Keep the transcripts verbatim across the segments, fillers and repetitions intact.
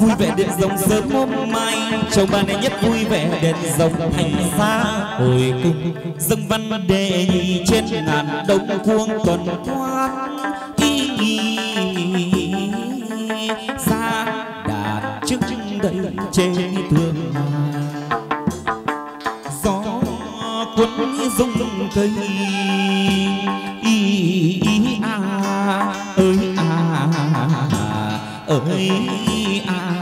vui vẻ đèn rồng sớm hôm mai, chồng bà này nhất vui vẻ đèn rồng thành ra hồi cung, dâng văn đề nhị trên ngàn đông cuông tuần quan y ra đàn trước đầy trên thương gió cuốn rung cây y a ơi à ơi à.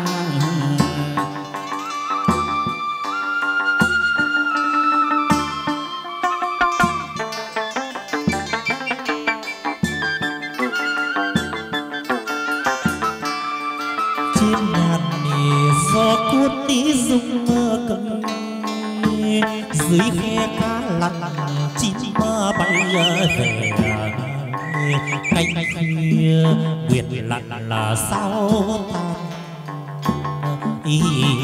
chim ngàn gió cuốn đi rung mơ cơn dưới khe cá lặng chim bay về cánh khuya nguyệt lặng là sao tan ý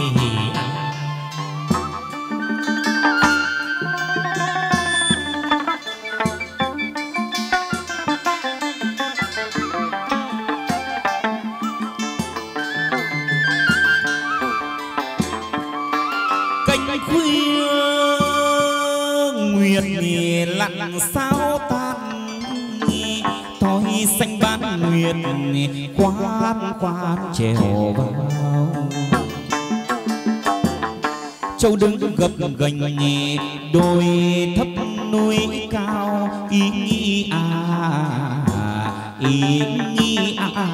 cánh khuya nguyệt lặng sao tan thoi xanh bán nguyệt quan quan trèo vào châu đứng gập gành đôi thấp núi cao ý a ý a.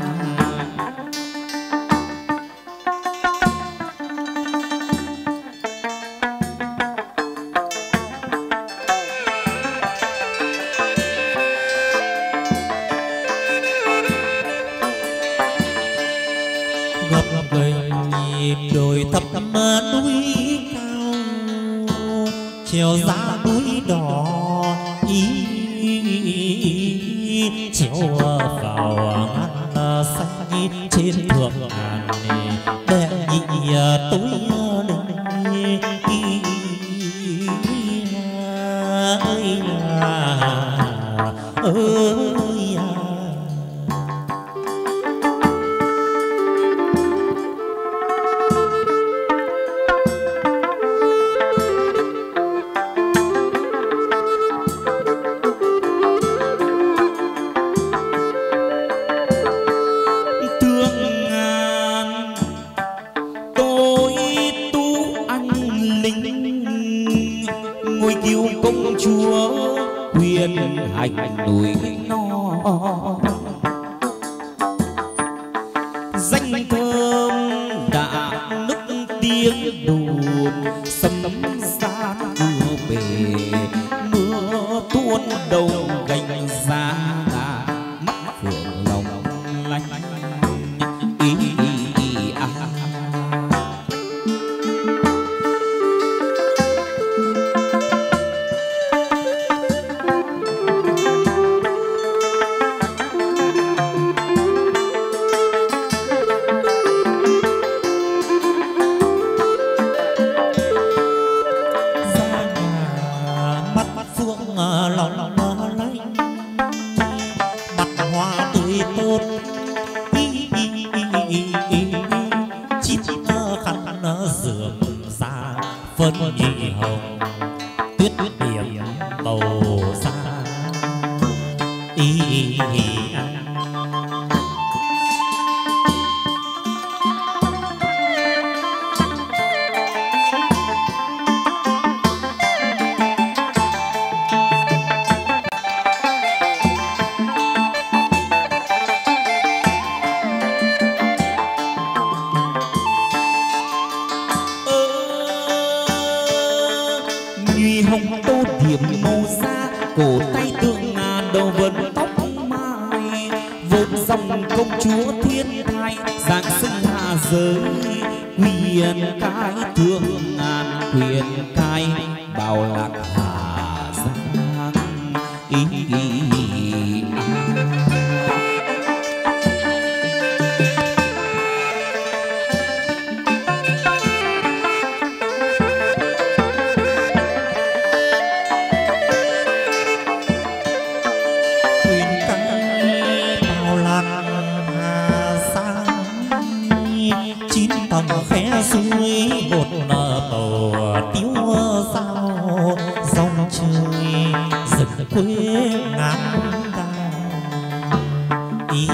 đồi thấp núi cao chiều ra núi đỏ ý chiều vào ngăn xanh trên thượng ngàn để nhị tối đình ơi ơi hành núi no danh thơm đã nức tiếng đồn sấm gian mưa về mưa tuôn đầu gành ra mắt phượng lòng lanh ý à. phân nhị hồng tuyết tuyết điểm màu xa ý hồng tô điểm màu da cổ tay tượng ngà đầu vấn tóc mai vốn dòng công chúa thiên thai giáng sinh hạ giới quyền cái thương ngàn quyền cái bảo lạc hà giang ý, ý, ý à. tầng khe suối một bầu tiếu sao dòng trời rừng quê ngàn ý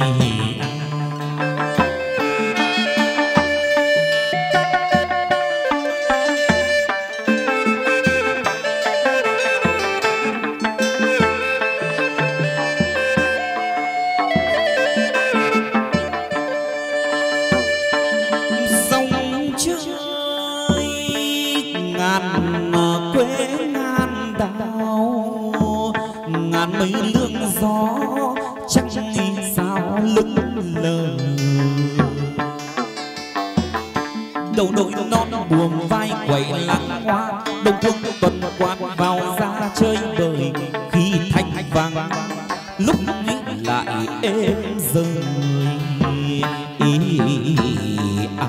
đầu đội non buồm vai quẩy lăng hoa đông phương tuần quạt vào ra chơi bời khi thanh vàng lúc nghĩ lại êm rơi à.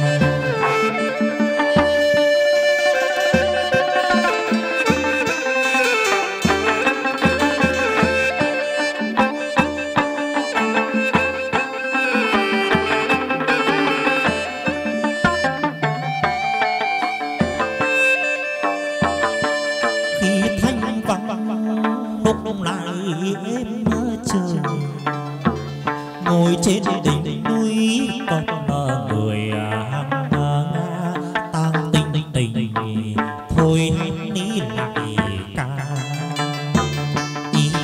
Ngồi trên đỉnh núi còn người tang tình tình thôi ní lại ca ý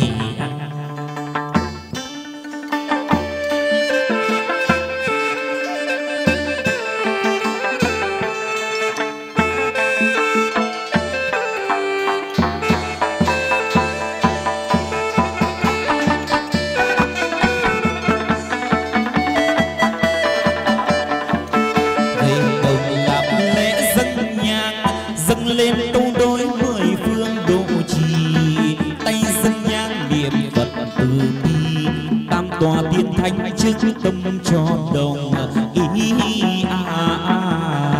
tòa tiên thánh trước tâm cho đồng ý à, à, à.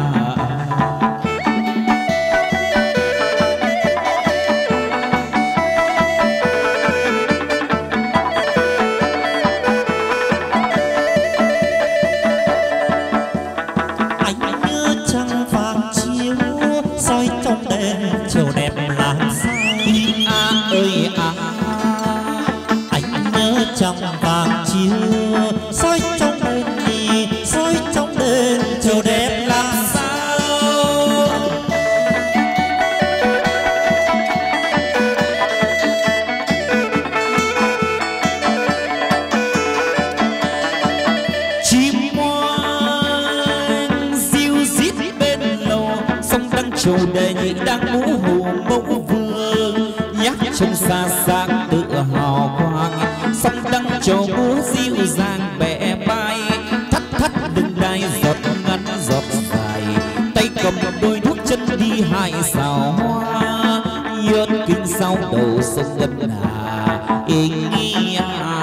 Anh nhớ trăng vàng chiếu soi trong đèn chiều đẹp làm sao à ơi à anh nhớ trăng vàng chiếu soi trong đèn đi soi trong đèn chiều đẹp làm sao chim hoang diu rít bên lầu sông đang trầu đề nhị đang ngũ hồ mẫu vương nhắc trong xa sáng tự hào quang sông đang trầu múa dịu dàng bẻ bay thắt thắt lưng đai giọt ngắn giọt dài tay cầm đôi thuốc chân đi hai sao hoa yết kinh sau đầu sông ngân hà ý nghĩa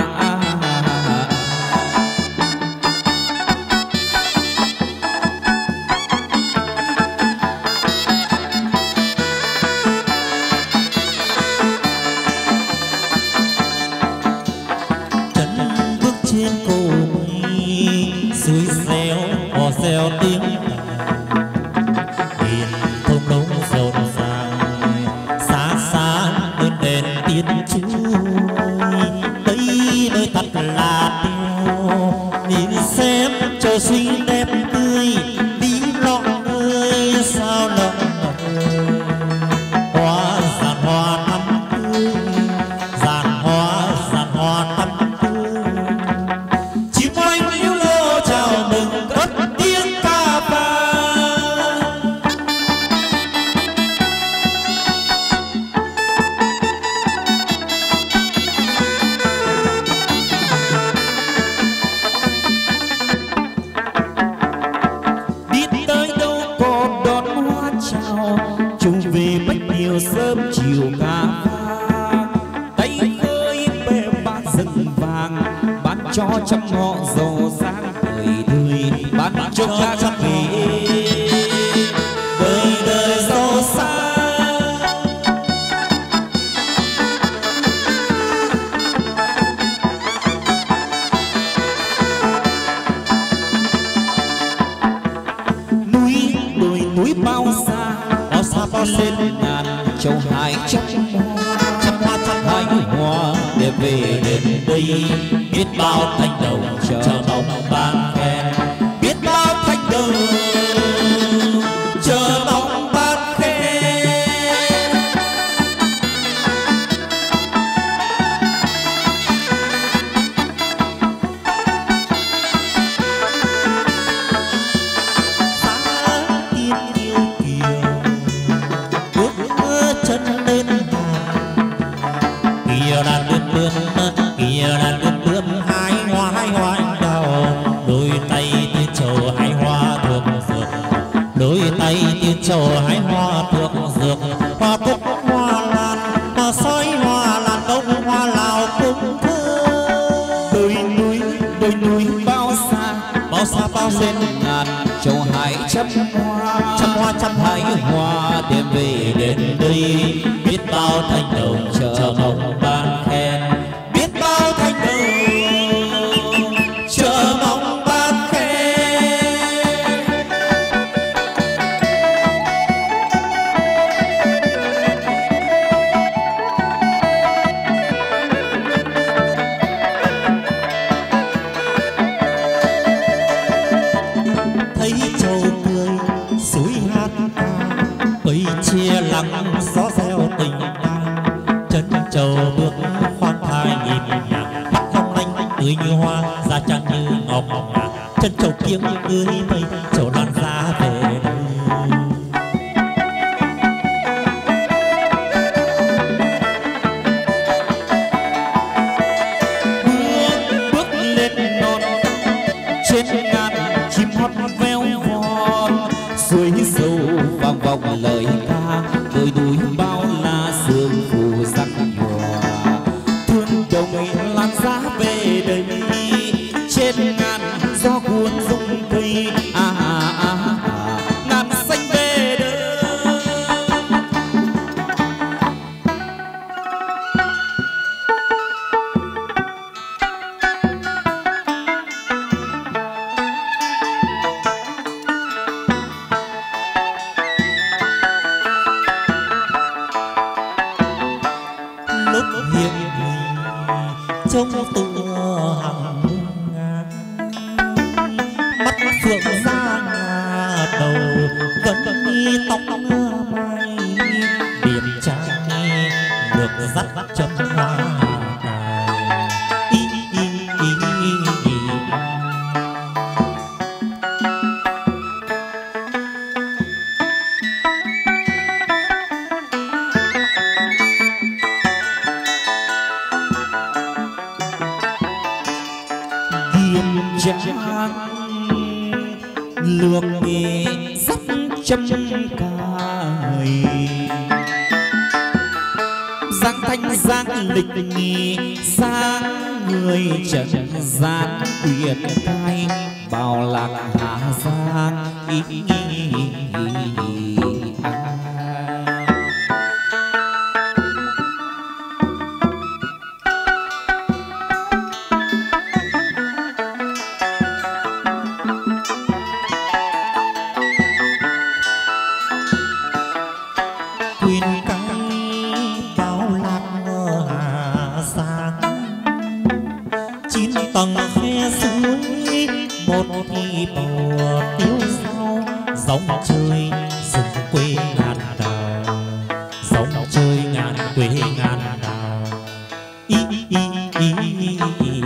trên cổ mây suối reo hò reo tiếng biển thông đông rộn ràng xa xa bên đèn tiên chúa đây nơi thật là tiêu nhìn xem trời xinh đẹp tươi đi lọ ơi sao lòng hoa giàn hoa thắm tươi giàn hoa giàn hoa thắm chung về bách điều sớm chiều ca tay khơi bê bát rừng vàng bán cho trăm họ giàu sang đời đời bán cho cha trăm về đời đời giàu sang bao xa bao xa bao lên ngàn châu hải trăm trăm hoa trăm hai hoa để về đến đây. biết bao thanh đồng chờ mong ban khen, biết bao thanh đồng chờ mong ban khen. Kìa đàn lươn lươn, kìa đàn lươn lươn, hai hoa hai hoa anh đào, đôi tay tiên trầu hai hoa thuộc dược, đôi tay tiên trầu hai hoa thuộc dược, hoa cúc hoa lan, hoa sói hoa lan đông hoa lào cũng thơ. Đôi núi đôi núi bao xa Bao xa bao xa lên ngàn châu hải trăm hoa, trăm hoa trăm hai hoa đem về đến đây. biết bao thanh đồng chờ mong ban khen, biết bao thanh đồng chờ mong ban khen. thấy trầu cười suối hát ca, bầy chia lặng gió reo tình ta, chân trầu bước khoan thai nhịp nhàng, mắt long lanh tươi như hoa, da trắng như ngọc ngà, chân trầu kiếng cưới mây, trầu loan ra về đây. Bước bước lên non trên ngàn chim hót veo von, suối sâu vang vọng lời ca, đôi núi bao la sương phù răng nhòa, thương đồng lan giá về đây. Trên ngàn gió cuốn rung cây, à à à à ngàn xanh về đây. Lúc hiện hình trông tựa hàng ngàn, mắt phượng ra ngà đầu vẫn nghi tóc mai, điểm trang được dắt chấm hoa cài. Ý, ý, ý, ý, ý. Điềm trang lược nghề sắp châm cài, dáng thanh dáng lịch nghi dáng người trần gian uyển cai, bao lạc hạ giang ý, ý, ý, ý, à. Quyền cánh bao lạc hà giang, chín tầng khe suối một thì bờ tiêu sao, dòng chơi rừng quê ngàn đào, dòng chơi ngàn quê ngàn đào. Ý, ý, ý, ý, ý, ý.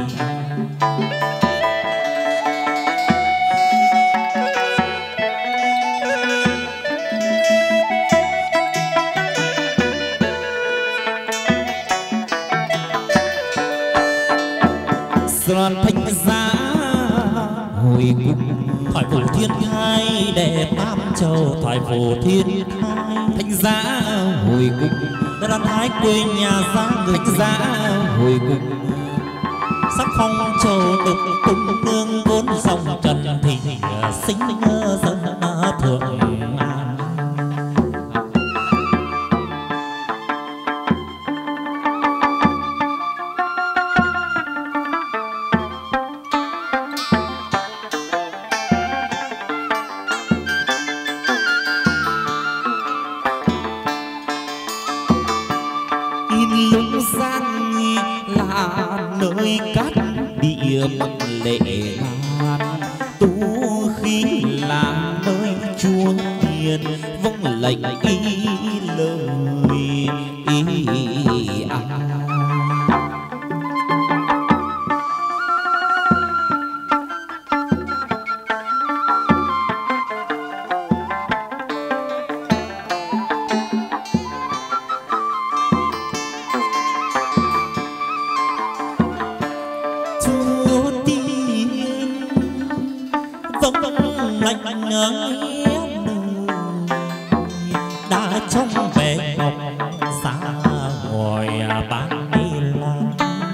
Đoàn thanh giá hồi cung Thoại phủ thiên khai đệ tam châu, thoại phủ thiên khai thanh giá hồi cung, đoàn thái quê nhà giang người thanh giá hồi cung. sắc phong châu đục cung nương vốn dòng trần thì sinh dân thượng an. lệ ngàn tu khí là nơi chúa hiền vâng lệnh ý lời ý à. đã trong bể ngọc xa ngồi bán đi làm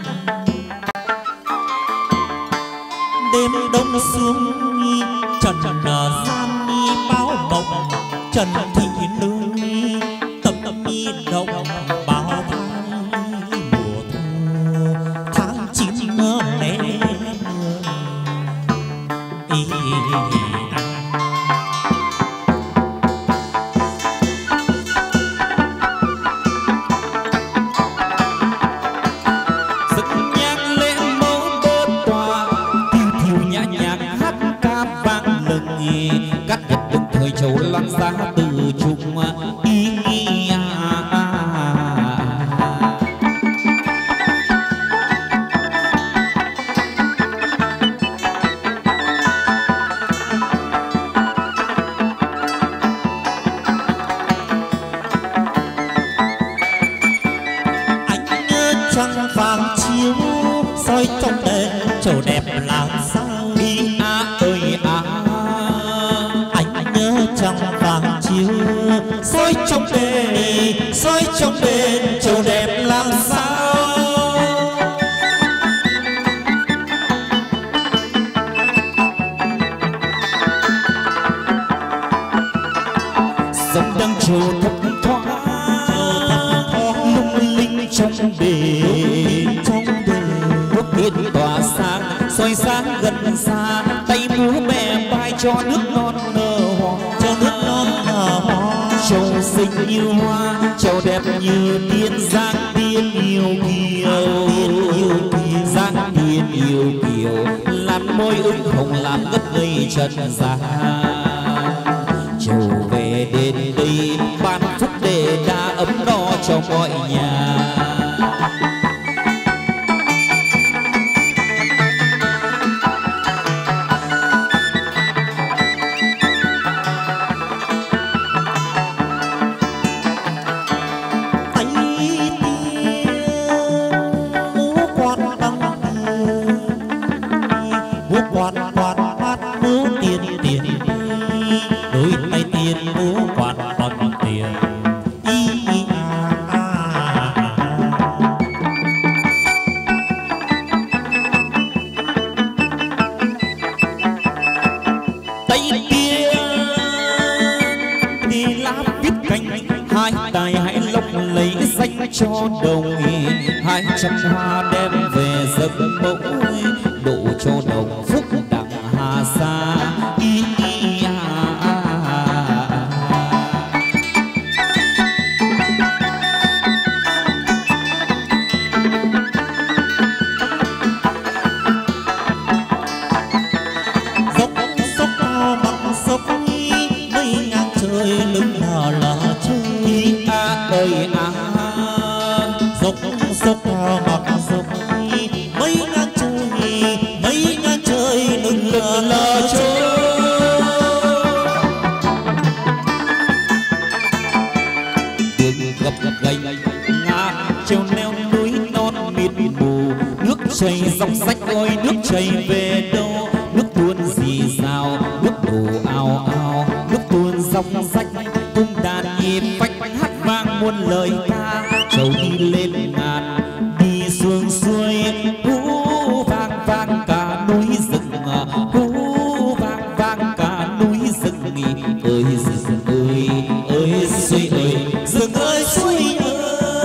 đêm đông xuống trần gian báo mộng trần thị nương tâm mi động bao tháng mùa thu tháng chín lẻ ý loan ra từ chung ý nghĩa anh trăng vàng chiếu soi trong đêm trầu đẹp làm sao đi à ơi à trăng vàng chiếu soi trong đêm soi trong đêm trầu đẹp làm sao sông đang trầu thấp thoáng lung linh trong đêm trong đêm quốc tiên tỏa sáng soi sáng gần xa tay múa bè vai cho nước non nở hoa cho nước non nở hoa trầu xinh như hoa trầu đẹp như tiên giang tiên yêu kiều giang tiên yêu kiều làn môi ửng hồng làm ngất ngây trần gian trầu về đến đây ban phúc để đã ấm no cho mọi nhà. Cho đồng hai trăm hoa đem về dâng mẫu độ cho đồng phúc đặng hà sa ý ý à, à, à. Dốc dốc cao bằng dốc mây ngang trời lưng lờ lờ chơi à ơi à dốc dốc cao bằng dốc mấy ngang trời mấy ngang trời đừng lờ lờ trôi đường gập gành ngã treo leo núi non mịt mù nước chảy dòng sách ôi nước chảy về đâu nước tuôn rì rào nước đổ ao ao nước tuôn dòng sách cung đàn nhịp phách hát vang muôn lời ca trầu đi lên ngàn đi xuống xuôi hú vang vang cả núi rừng hú vang vang cả núi rừng ơi rừng ơi ơi xuôi ơi rừng ơi xuôi ơi.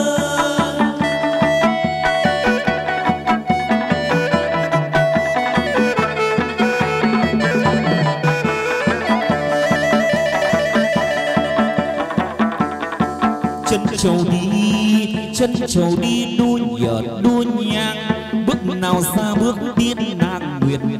Chân trầu đi chân trầu đi đua nhợt đua nhang bước nào xa bước tiên nàng nguyệt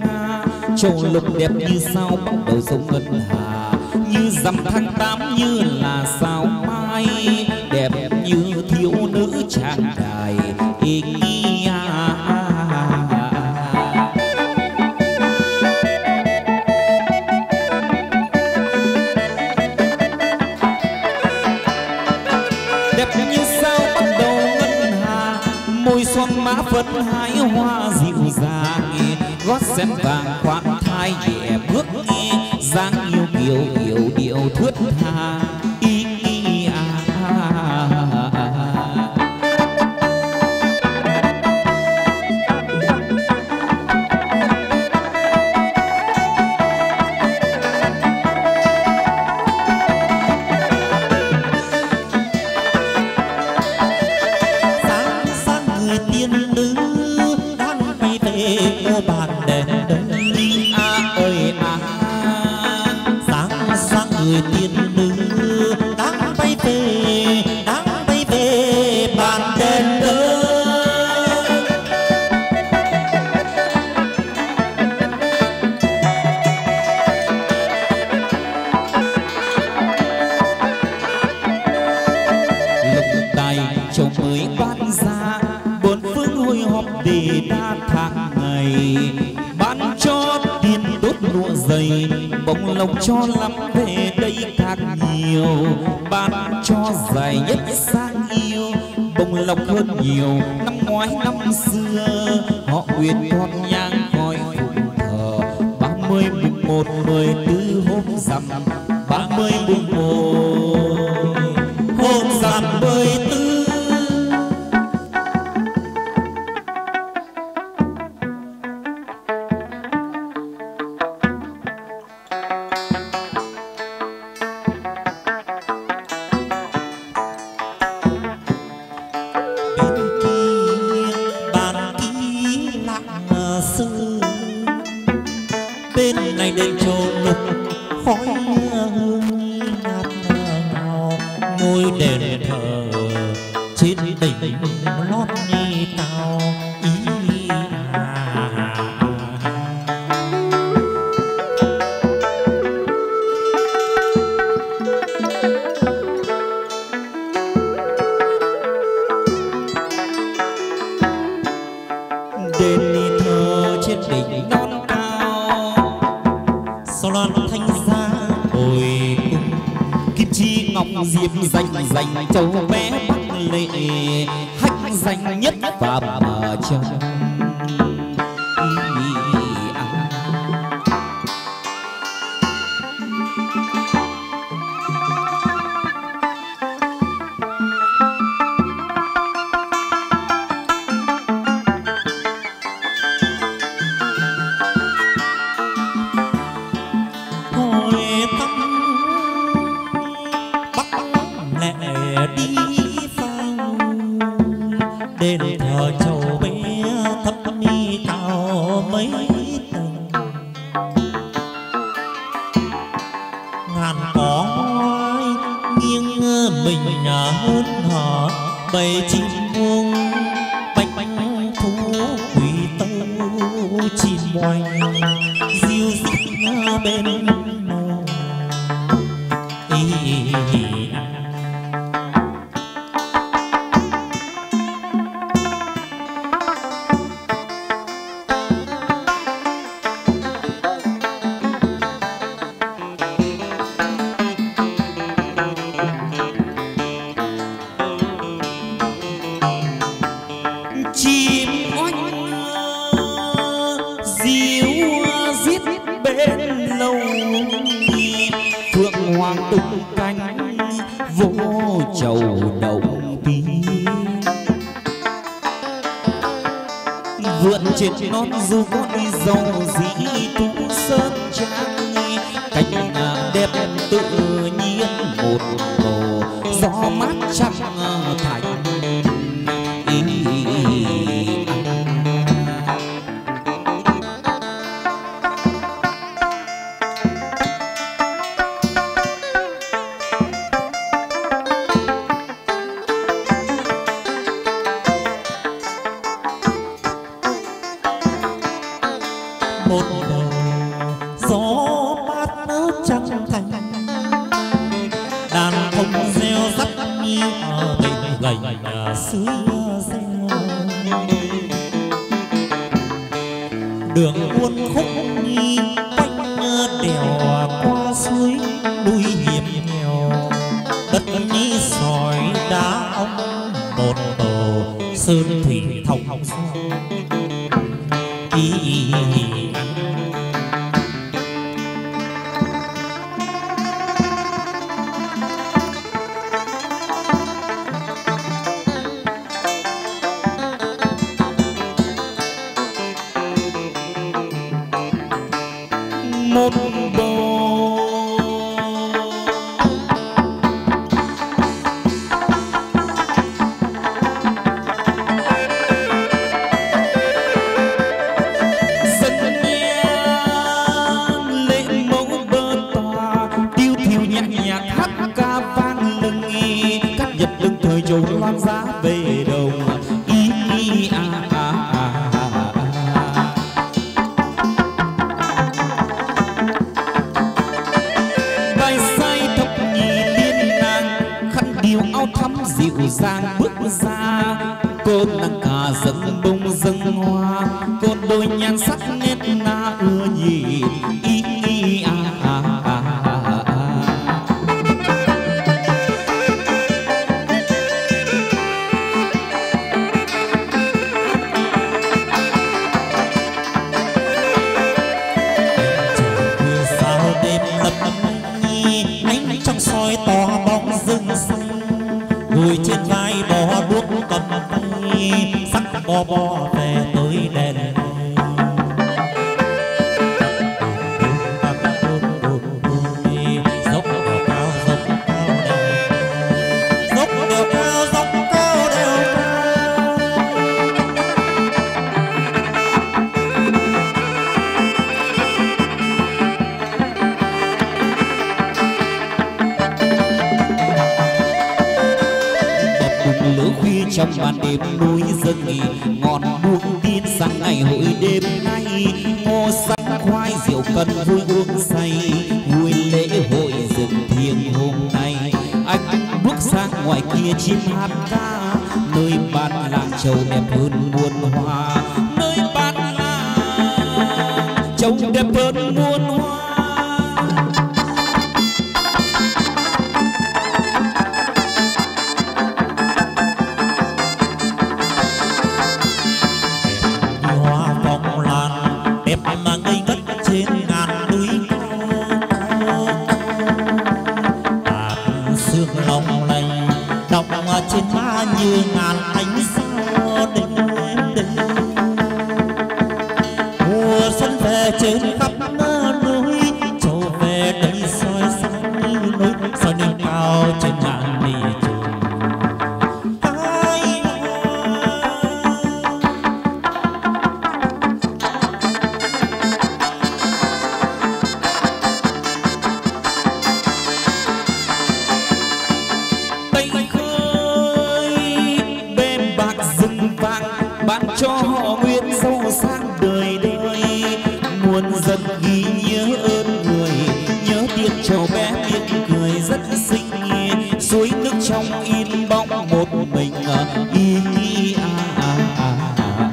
châu lục đẹp như sao bắt đầu sông ngân hà, như rằm tháng tám như là sao mai, đẹp như thiếu nữ tràng đài ý nghĩa. Đẹp như sao bắt đầu ngân hà, môi son má phấn hái hoa dịu dàng, gót sen vàng khoan thai nhẹ bước nghe, dáng yêu kiều kiều điệu thướt tha ý nghĩa. sáng sáng người tiên nữ đang bay về cô bàn đèn đây. À ơi à, sáng sáng người tiên nữ đang bay về, đang bay về bàn đèn ơi. lục tài châu mới ban ra, bốn phương hội họp để đa tháng ngày, ban cho tiền đốt lụa dày, bông lộc cho lắm về đây càng nhiều, ban cho dài nhất sang yêu, bông lộc hơn nhiều năm ngoái năm xưa, họ uyên con nhang coi phụng thờ ba mươi mùng một mười tư hôm rằm, ba mươi mùng một Hôm rằm mười tư. Bên này đền châu lục khói hương ngát ngào, ngôi đền thờ trên đỉnh lót nhì cao ý à. đền thờ trên đỉnh non cao, Sao loan thanh giá hồi cung, kim chi ngọc diệp danh danh châu bé bắc lệ, hách danh nhất và mở chân. hồi tâm bắc lệ đi phao, đền thờ châu bé thấp mi cao mấy tầng, ngàn cỏ hoai nghiêng mình hơn hở, bầy chim muông bách bách thú quỳ tâu chim oanh diêu dít bên nồi ý à. Chim oanh diêu giết bên lâu, phượng hoàng tung cánh vô chầu động tí, vượn trên non du con đi dầu dĩ tú sơn trang, cánh đẹp tự nhiên một màu gió mát trăm thành ý. Một bầu gió mát trăng thành đàn thông reo rắt như ở gầy gầy dưới reo đường buôn khúc nhi quanh đèo qua suối núi hiểm nghèo đất ní sỏi đá ống một tổ sơn thủy thông sông ý một bầu dân nhan lệ mẫu bơ tòa tiêu thiêu nhạc nhạc hát ca vang lưng nghi các nhật lưng thời trầu loan giá về đầu ý ý à à à. Dịu dàng bước ra côn nàng cả dâng bông dâng hoa côn đôi nhan sắc nét na ưa nhìn ý ý à à à à à. trời sao đêm lấp nhi ánh trong soi tỏ bóng rừng xanh ngồi trên vai bó đuốc cầm tay sắc bò bò về tới đèn dốc đèo cao dốc cao đèo dốc đèo cao dốc cao đèo lửa khuya trong ban đêm núi dâng nghỉ ngọn buông tin sáng ngày hội đêm nay ngô sắc khoai rượu cần vui uống say vui lễ hội rừng thiêng hôm nay anh bước sang ngoài kia chim hát ca nơi ban làng châu đẹp hơn muôn hoa nơi ban làng châu đẹp hơn muôn hoa. trên má như ngàn ánh sao đêm đêm mùa xuân về trên khắp núi trầu về đây soi sáng núi soi lên cao trên ngàn đi trường cho họ nguyện sâu sang đời đời muôn dân ghi nhớ ơn người nhớ tiếng trầu bé miệng cười rất xinh suối nước trong in bóng một mình y à à à à.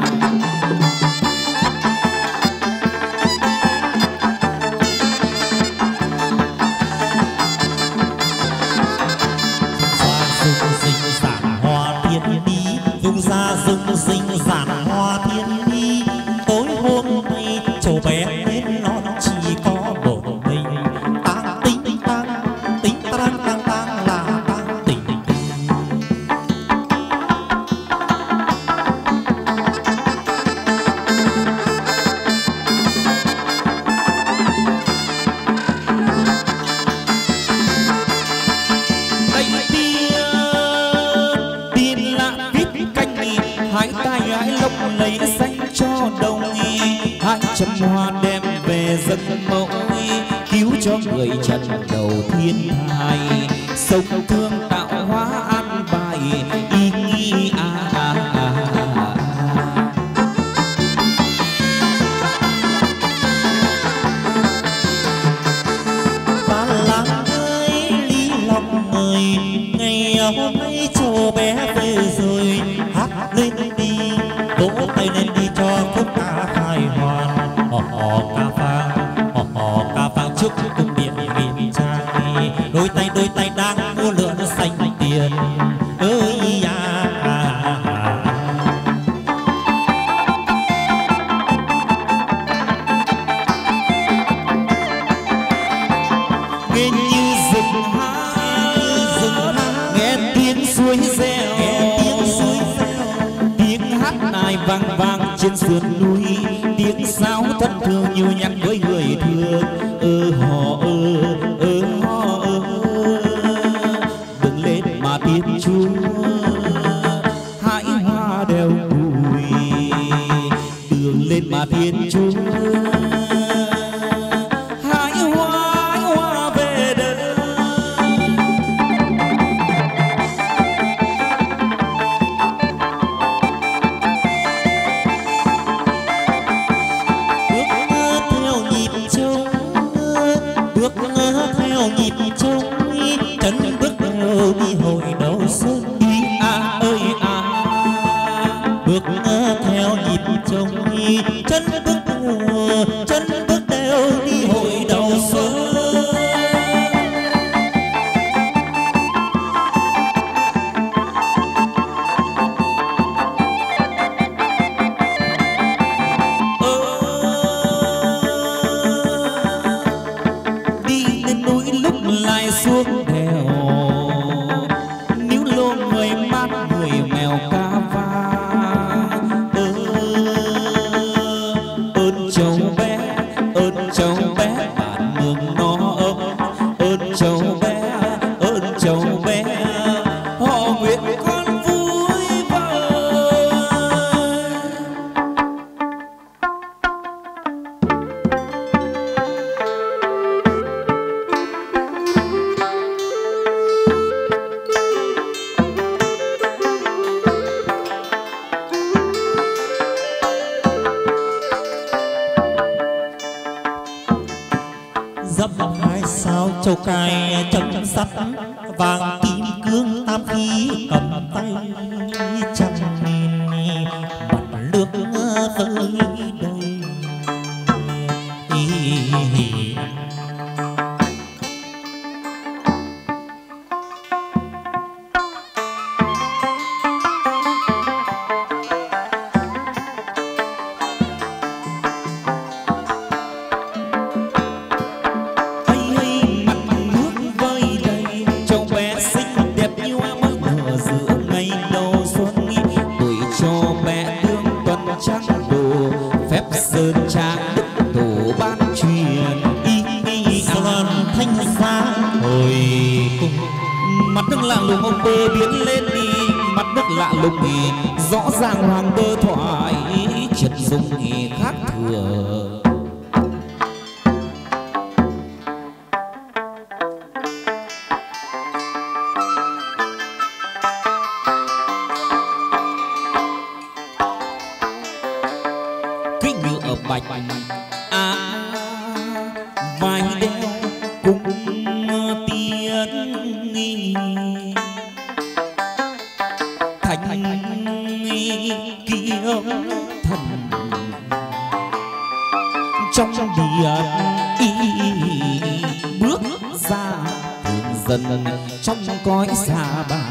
ra rừng rinh ràn hoa thiên đi tối hôm nay trầu bé đến non chỉ có một mình tang tính tang tính tang tang tang là tang tình hai tay ái lộc lấy xanh cho đồng hai trăm hoa đem về dân mẫu cứu cho người trần đầu thiên thai sông thương tạo hóa an bài ý nghi à à à. chiều nay cháu bé về rồi, hát lên đi, vỗ tay lên đi cho khúc ca hài hoàn. Hò hò ca vang, hò hò ca vang trước cung điện miền trai, đôi tay đôi tay đang mua lượn xanh tiền ơi à. Nghe như rừng hát, nghe tiếng suối reo, tiếng hát nài vang vang trên sườn núi, tiếng sáo thân thương như nhắc với người thương. Ơ hò ơ ơ hò ơ, đừng lên mà Thiên Chúa, hãy hoa đeo cùi, đường lên mà Thiên Chúa. Châu cài chấm sắt vàng kim cương tam khí cầm tay trăm nghìn mặt nước với đây. Rõ ràng hoàng đơ thoại chất dung khác thường. Cái ngựa bạch à vai đeo cùng tiếng nghi thành kiếm thần trong điện y bước ra thường dần trong cõi xa bà,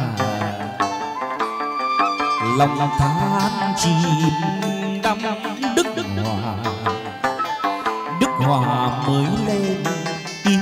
lòng than chìm đắm Đức Hòa, Đức Hòa mới lên y.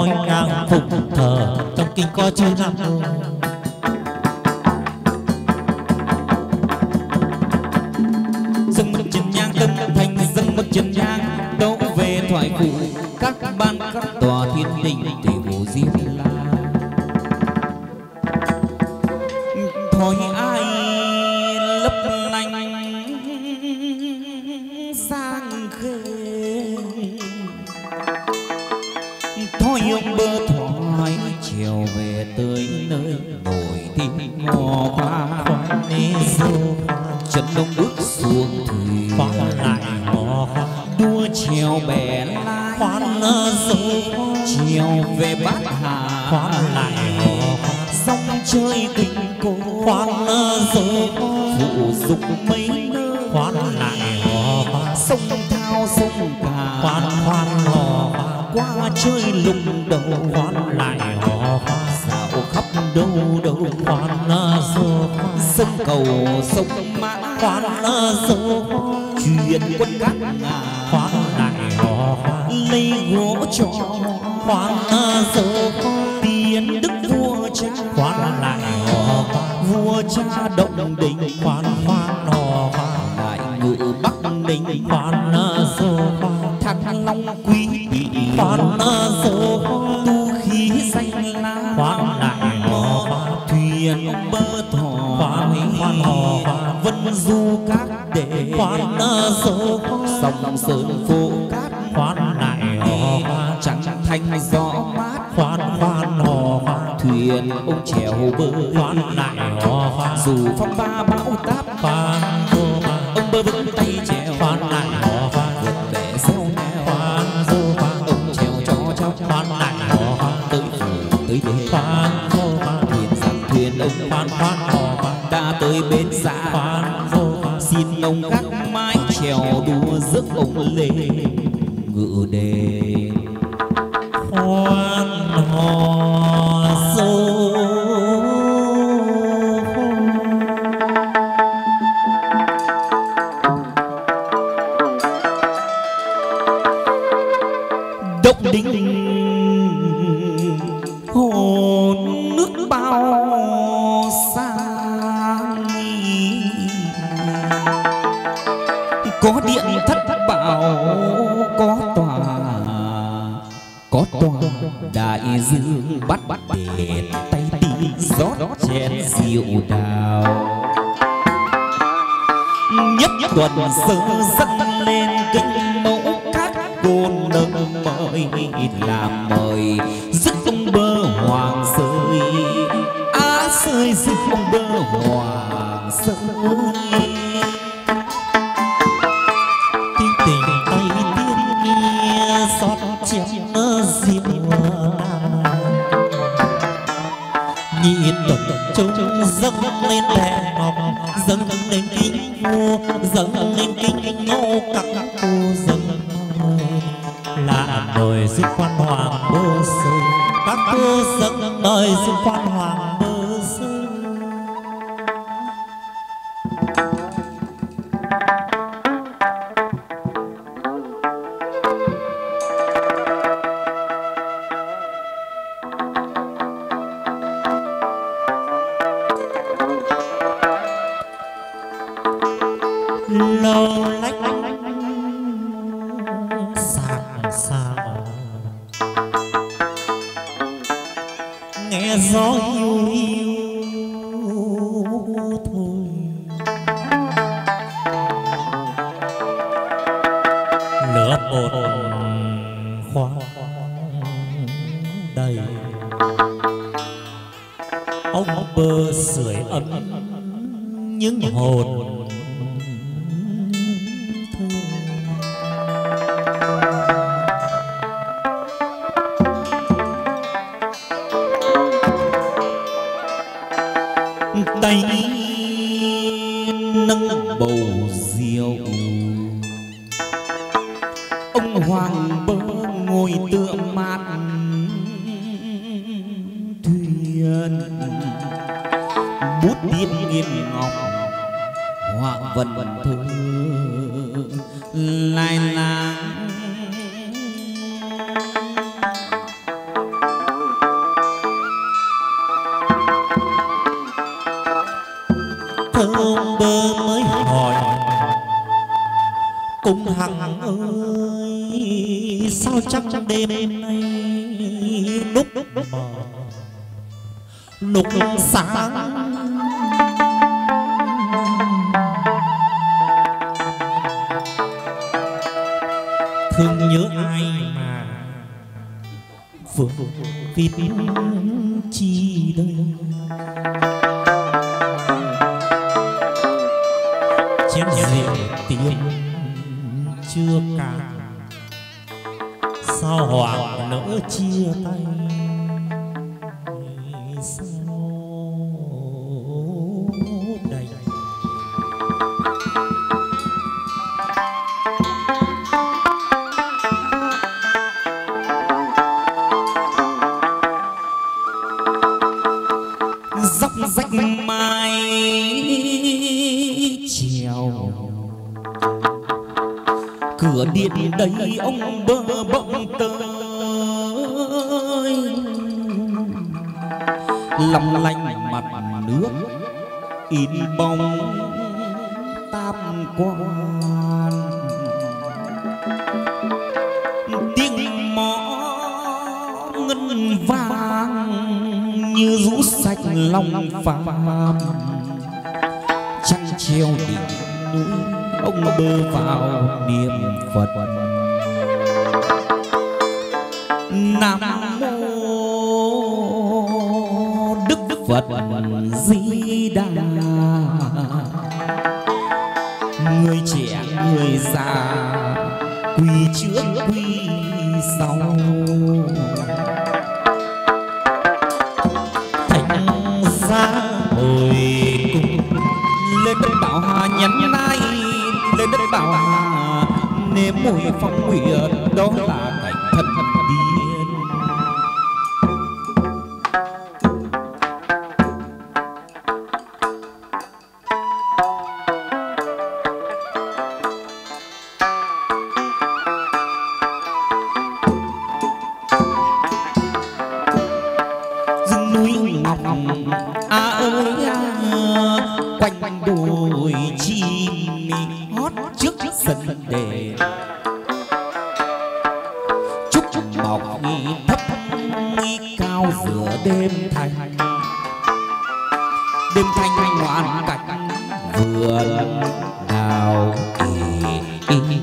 ngồi ngang phụng thờ trong kinh có chữ Nam Mô. Dâng mức chân nhang tâm thành dâng mức chân nhang tấu về thoại phụ các ban các tòa thiên đình thể vô diêm la. Thôi ai lấp lánh sang khê, thôi ông bơ thoại chiều về tới nơi nổi tiếng mò qua chân đông bước xuống thuyền lại hò đua chiều bè lai khoan dấu chiều về bát hà khoan lại hò sông chơi tình cô khoan dấu phụ dục mấy nơi khoan lại hò sông thao sông cả khoan khoan hò qua chơi lùng đầu khoan lại hò dạo khắp đâu đâu khoan dấu sông cầu sông mã khoan dấu chuyện quân các ngà khoan lại hò lấy gỗ cho khoan dấu tiền đức vua cha khoan lại hò vua cha động đình khoan khoan hò đại ngự bắc ninh khoan dấu thăng long quý vị khoan dấu tu khí danh la khoan lại hò thuyền ông bơ thọ khoan khoan hò vân du các đệ khoan dấu sông sơn phố cát khoan lại hò trắng thanh gió mát khoan khoan hò thuyền ông chèo bơi khoan lại hò dù phong ba bão táp khoan ông bơ vững tay chèo khoan lại hò vượt bể xeo neo khoan dấu ông chèo cho cháu khoan lại hò tới phủ tới đê khoan dấu thuyền rằng thuyền ông khoan khoan hò ta tới bến xã khoan dấu xin ông các mái chèo đua rước ông lên ngự đền khoan hò dấu động đình hồ nước bao sang có điện thất bảo có tòa có tòa đại dương bắt bắt để tay tí rót chén rượu đào nhất tuần sơ dâng lên kinh mẫu các cô nâng mời làm mời dứt ông bơ hoàng sơi á sơi dứt ông bơ hoàng sơi tình tình tay tiên nghe xót chém diêm nhị tuần trung dâng lên đèn ngọc dâng lên kính vua dâng lên kính ngô các cô dâng là mời xin quan hoàng bơ sơ các cô dâng mời xin quan hoàng bơ sơ. Lâu lách sàng sàng nghe gió hiu hiu thôi lửa một khoáng đầy ông bơ sưởi ấm những hồn tay nâng bầu rượu ông hoàng bơ ngồi tựa mát thuyền bút viết nghiên ngọc họa vần thơ lai láng Cung Hằng ơi, sao chắc đêm nay lúc mờ lúc sáng thương nhớ ai mà vừa viết chi đây. Chén rượu tiên chưa cạn, sao hoàng nỡ chia tay, sao đây. Dốc rách mai chiều cửa điện đây ông bơ bỗng tới, long lanh mặt nước in bóng tam quan, tiếng mõ ngân vang như rũ sạch lòng phàm, trăng treo đỉnh núi ông bơ vào niệm Phật. Nam mô Đức Phật Di Đà, người trẻ người già quỳ trước quỳ sau, thành ra hồi cung lên đất Bảo Hà nhắn nay, lên đất Bảo Hà nếm mùi phong nguyệt, đó là cảnh thật thật điên. Rừng núi ngọc à ơi à, quanh quanh đồi chim hót trước sân đền, trúc mọc thấp cao giữa đêm thanh, đêm thanh ngoan cảnh vườn đào kỳ ý, ý, ý.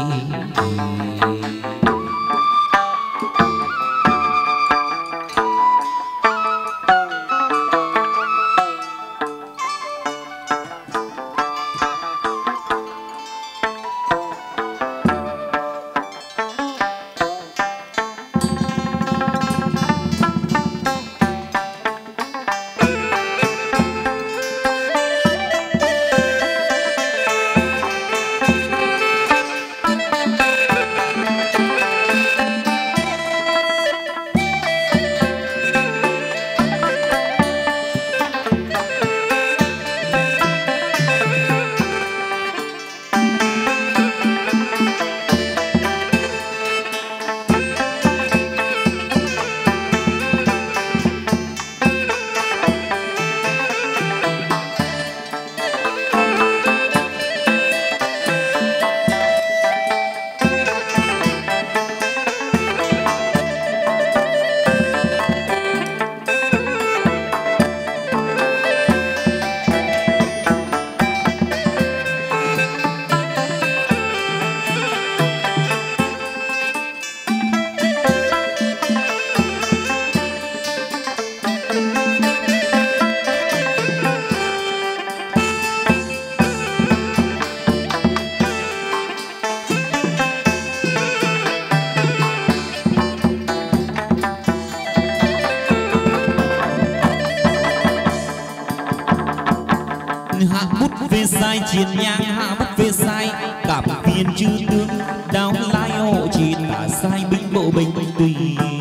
hạ bút về sai chiến nhang hạ bút về sai cảm viên chư tướng đao lai hộ chỉ tả sai binh bộ binh tùy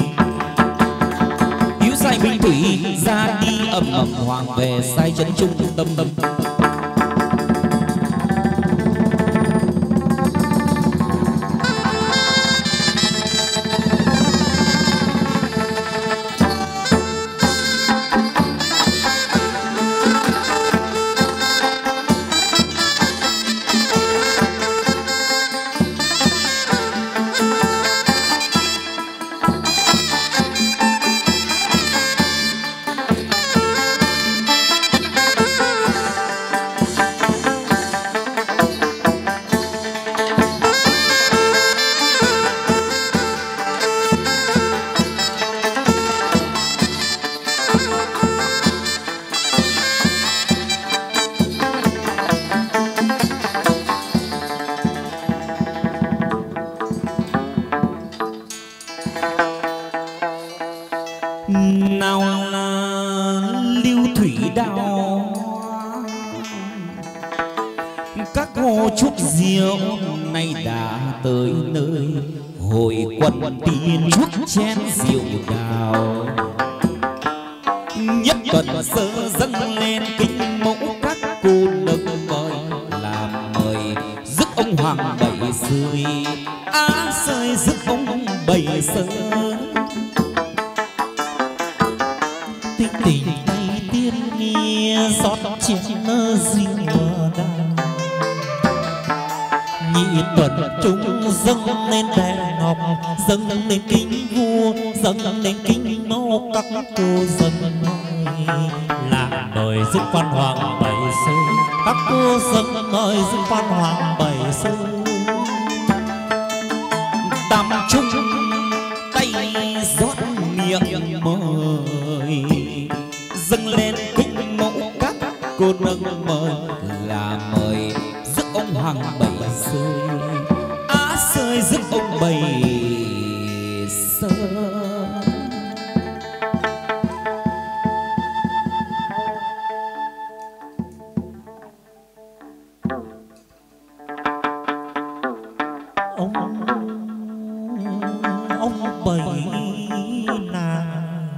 yếu sai binh thủy ra đi ầm ầm hoàng về sai chấn trung tâm tâm. nào là lưu thủy đạo các hồ chúc rượu nay đã tới nơi hội quân tiên chuốc chén rượu đào nhất tuần sơ dâng lên kính mẫu các cô nương mời làm mời rước ông hoàng bảy rơi á rơi rước ông bảy rơi tình tình tay tiên nghe rót chén rượu đào nhị tuần chúng dâng lên đèn ngọc dâng lên kính vua dâng lên kính mẫu các cô dâng là đời giúp quan hoàng bảy sư các cô dâng đời giúp quan hoàng bảy sư tam trung tay rót miệng mời dâng lên kính mẫu các cô nương mời là mời rước ông hoàng bảy rơi á rơi rước ông bảy rơi ông ông bảy nàng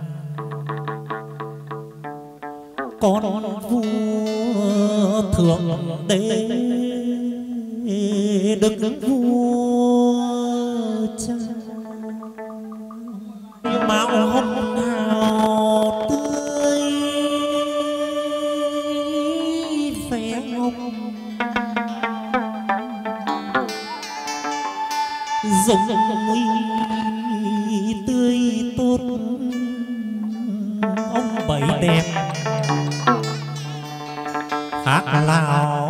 con vua thượng đế đức vua cha mạo hồng hào tươi vẻ ngọc giống nguy tươi tốt ông bảy đẹp khác lào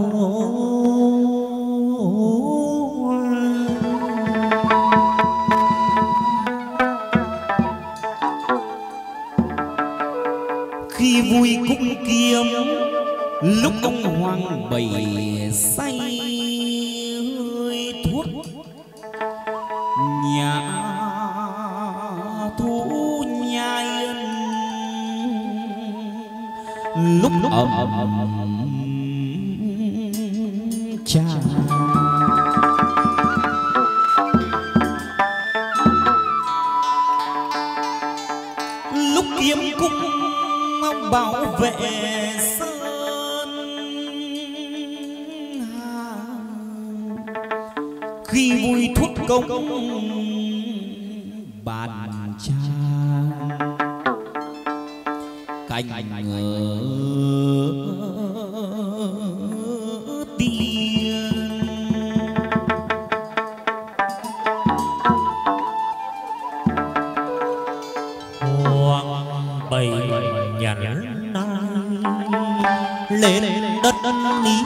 khi vui cung kiếm lúc ông hoàng bảy say hơi thuốc nhà thú nhai lúc ầm cha lúc kiếm cung bảo vệ sơn hà khi vui thuốc công bàn trang cành ngỡ tiên hoàng bảy nhẫn lên đất ní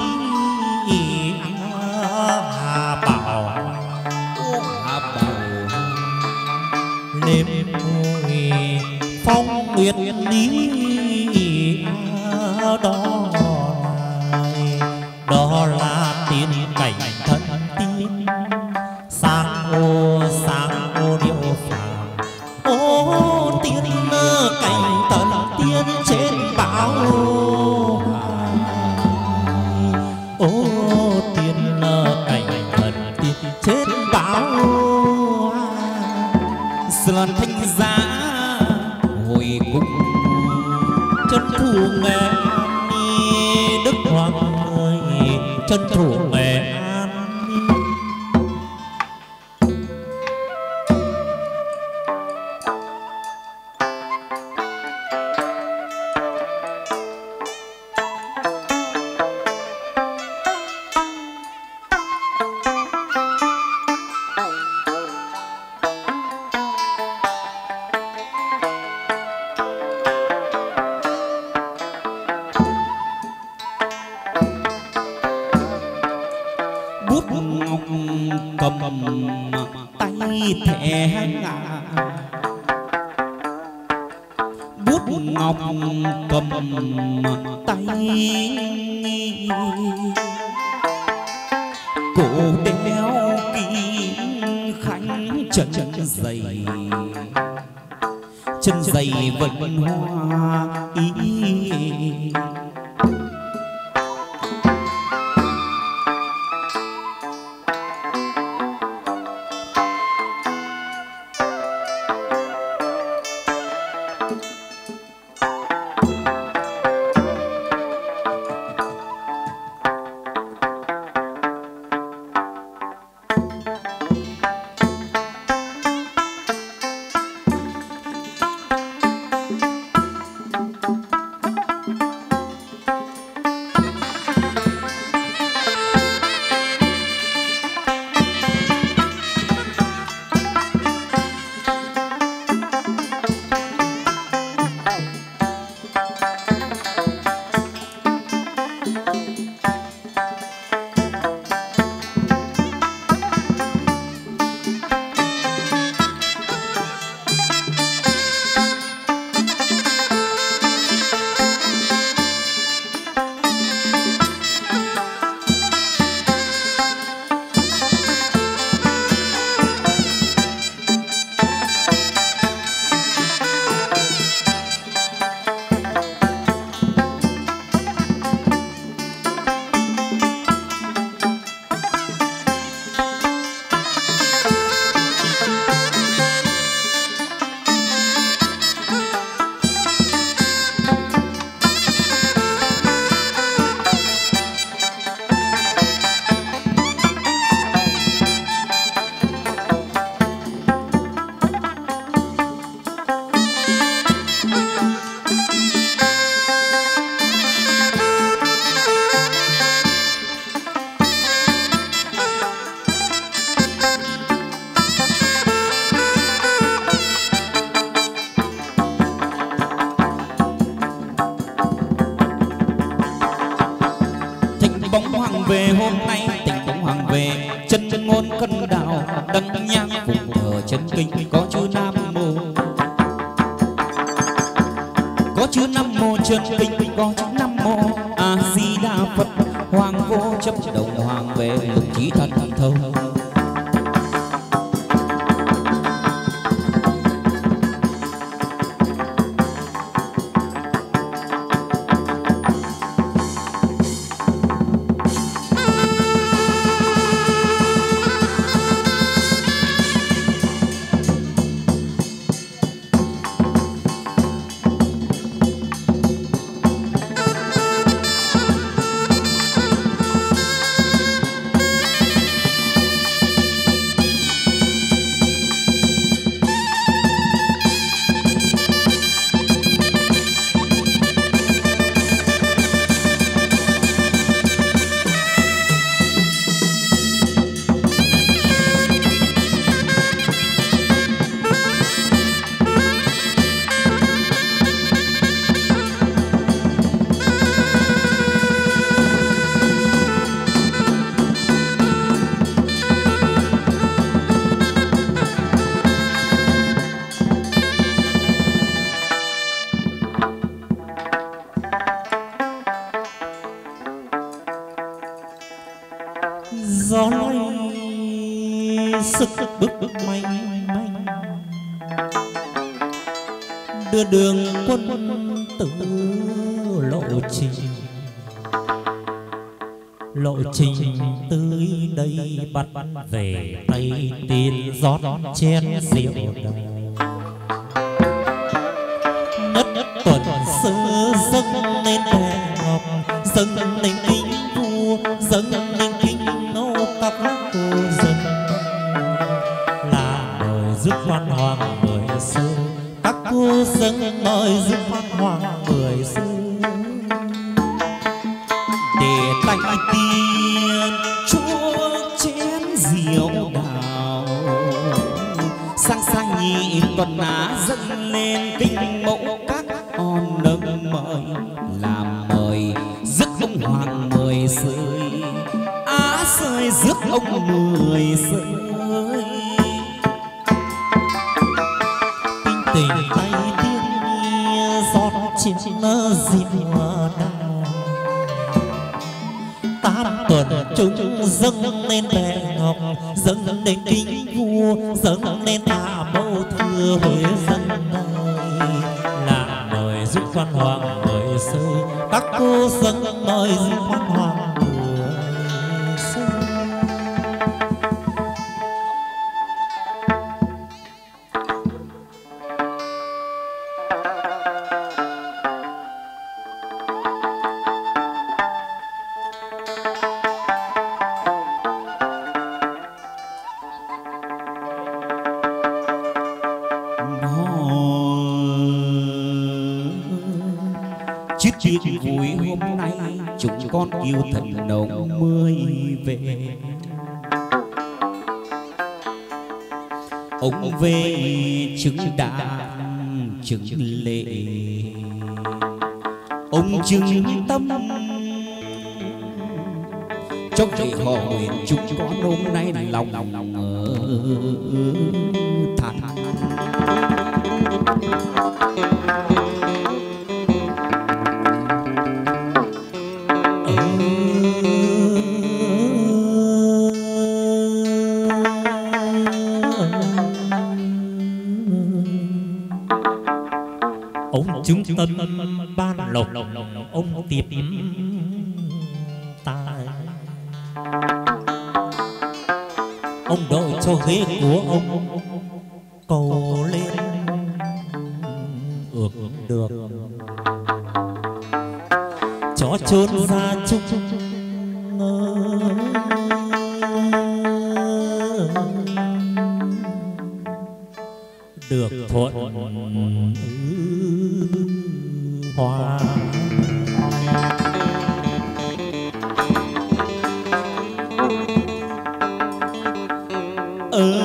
hà bảo hà bảo đêm ngồi phong nguyệt ní đó đó là tiên cảnh thân tiên sang ô sang ô điệu phàm ô tiên cảnh thần tiên trên bão ô tiên cảnh thần tiên trên bão sơn thanh giá hồi cung chân thủ nghệ an đức hoàng ơi chân thủ nghệ an bút ngọc cầm tay thẻ ngà bút ngọc cầm tay cổ đeo kim khánh chân dày chân dày vân hoa ý. gió lay sức bức manh manh đưa đường quân tử lộ trình lộ trình tới đây bắt về Tây Tiên rót chén rượu đào nhất tuần sơ dâng lên đèn ngọc dâng lên kính vua dâng lên kính nô các cô dân là mời giúp văn hoàng mười xưa các cô dân mời giúp văn hoàng mười xưa để tay tiên chuốc chén rượu đào sang sang nhị tuần á dâng lên kinh mẫu các on nâng mời làm mời rước ông hoàng mười sơi á sơi rước ông mười sơi kinh tình tay tiên giọt trên diêm đào tám tuần chúng dâng lên bệ ngọc dâng lên kính vua dâng lên tạ mẫu thừa huế dân ơi là mời giúp quan hoàng mời sơi các cô dâng mời giúp quan hoàng mời sơi. Chiếc vui hôm nay chúng con yêu thần nồng mới về. Ông về chứng đàn chứng lệ, ông chứng tâm trong lễ họ nguyện chúng con hôm nay lòng lòng thản ông chứng tâm ban lộc ông tiếp tài, ông đội cho ghế của ông cầu lên ước được cho chốn ra chúc được thuận hoa. ờ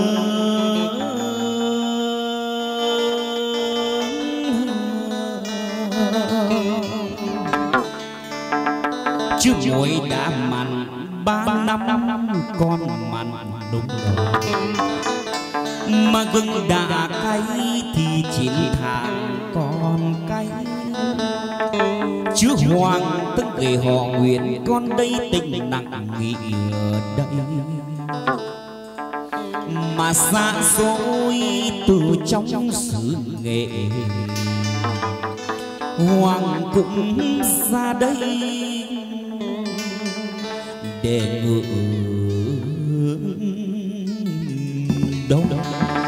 Trước muối đã mặn ba năm con mặn đúng rồi, mà gừng đã cay thì chín tháng còn cay. Chứ hoàng tức về họ nguyện con đây tình nặng nghĩ ở đây, mà xa xôi từ trong xứ nghệ hoàng cũng ra đây để ngự đâu đâu.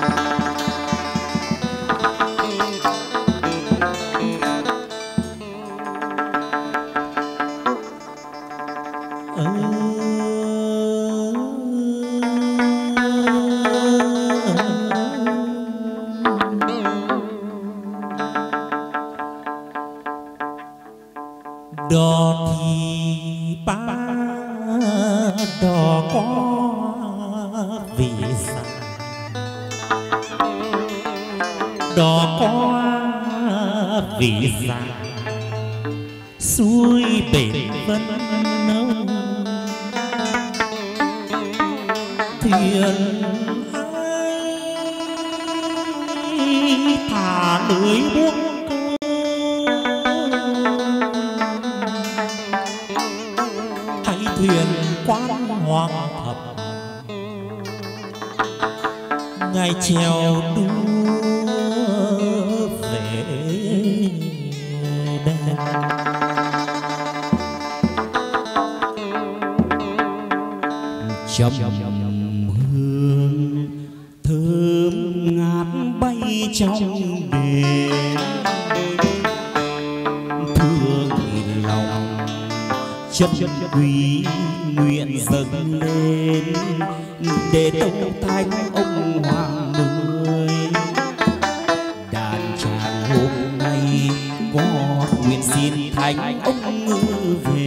Đò thì ba đò có vì sao, đò có vì sao suối bể vân nông thuyền ai thả lưới buông thuyền quan hoàng thập ngày treo đua về đây. Trầm hương thơm ngát bay trong đêm, thương lòng chất quý nguyện dâng lên để tông thánh ông hoàng mười. Đàn tràng hôm nay có nguyện xin thánh ông ngự về,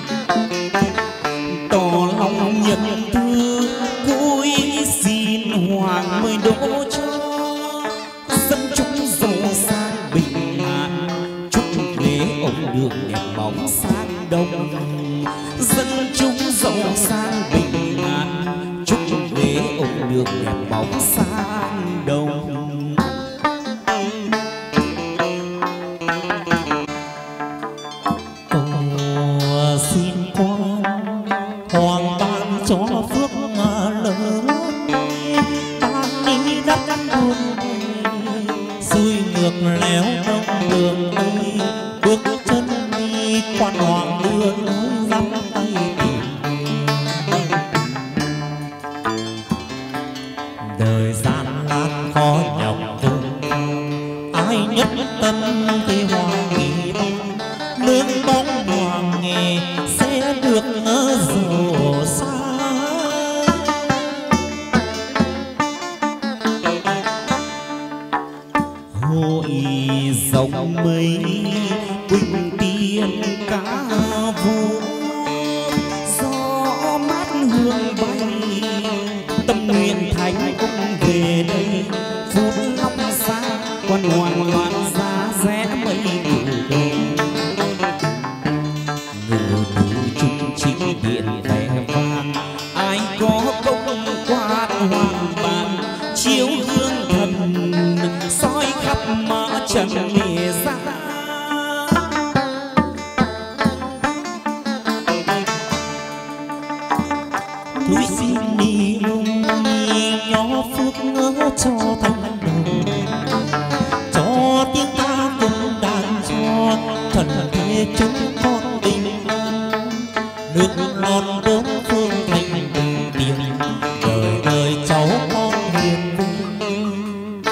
tỏ lòng nhận thư vui xin hoàng mới đỗ cho dân chúng giàu sang bình an. Chúc lễ ông được đẹp bóng sang đông, dân chúng giàu sang bình an. Chúc lễ ông được đẹp bóng sang đông. Cầu xin quan hoàng ban cho phước lớn, ban đi đắp buồn xuôi ngược léo đông đường đi bước chân đi quan hoàng đưa lối dắt tay tìm. Đời gian nan khó nhọc vùng ai nhất tâm thì hoàng kỳ bóng nương bóng hoàng nghề sẽ được ngỡ giàu xa. Hội dòng mây quỳnh tiên cá vô gió mát hương bay tâm nguyện thành cũng về đây phút long xa quan hoàng loạn giá rẽ mây ngự ngự từ trung chính điện vẻ vang ai có công quan hoàng bàn chiếu hương thần soi khắp mã trần nghề ra. Tôi xin đi lung nhỏ phước ngỡ cho thanh đồng cho tiếng ta cùng đàn cho thần thế chúng con bình an nước non bốn phương thành bình tiền đời đời cháu con hiền vinh.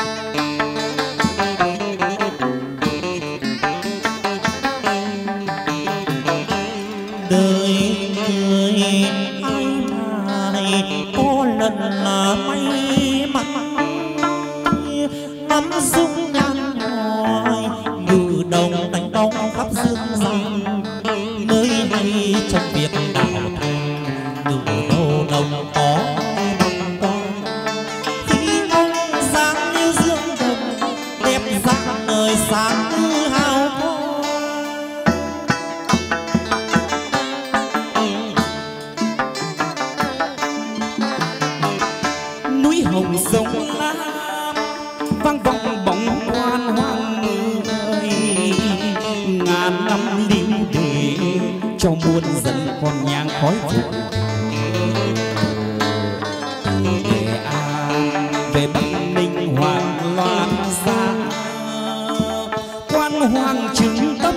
Đời người ai lại có lần là may mắn ngắm dung nhan hoài ngự đồng đánh bóng khắp dương gian mới hay trong việc đạo thành ngự đâu đồng có bằng con khi ông dáng như dương đồng đẹp dáng đời sáng như hào quang. Núi hồng sông lam vang vọng bóng quan hoàng người ngàn năm lưu để cho muôn dân còn nhang khói phục từ Nghệ An về Bắc Ninh hoàng loan ra quan hoàng chứng tâm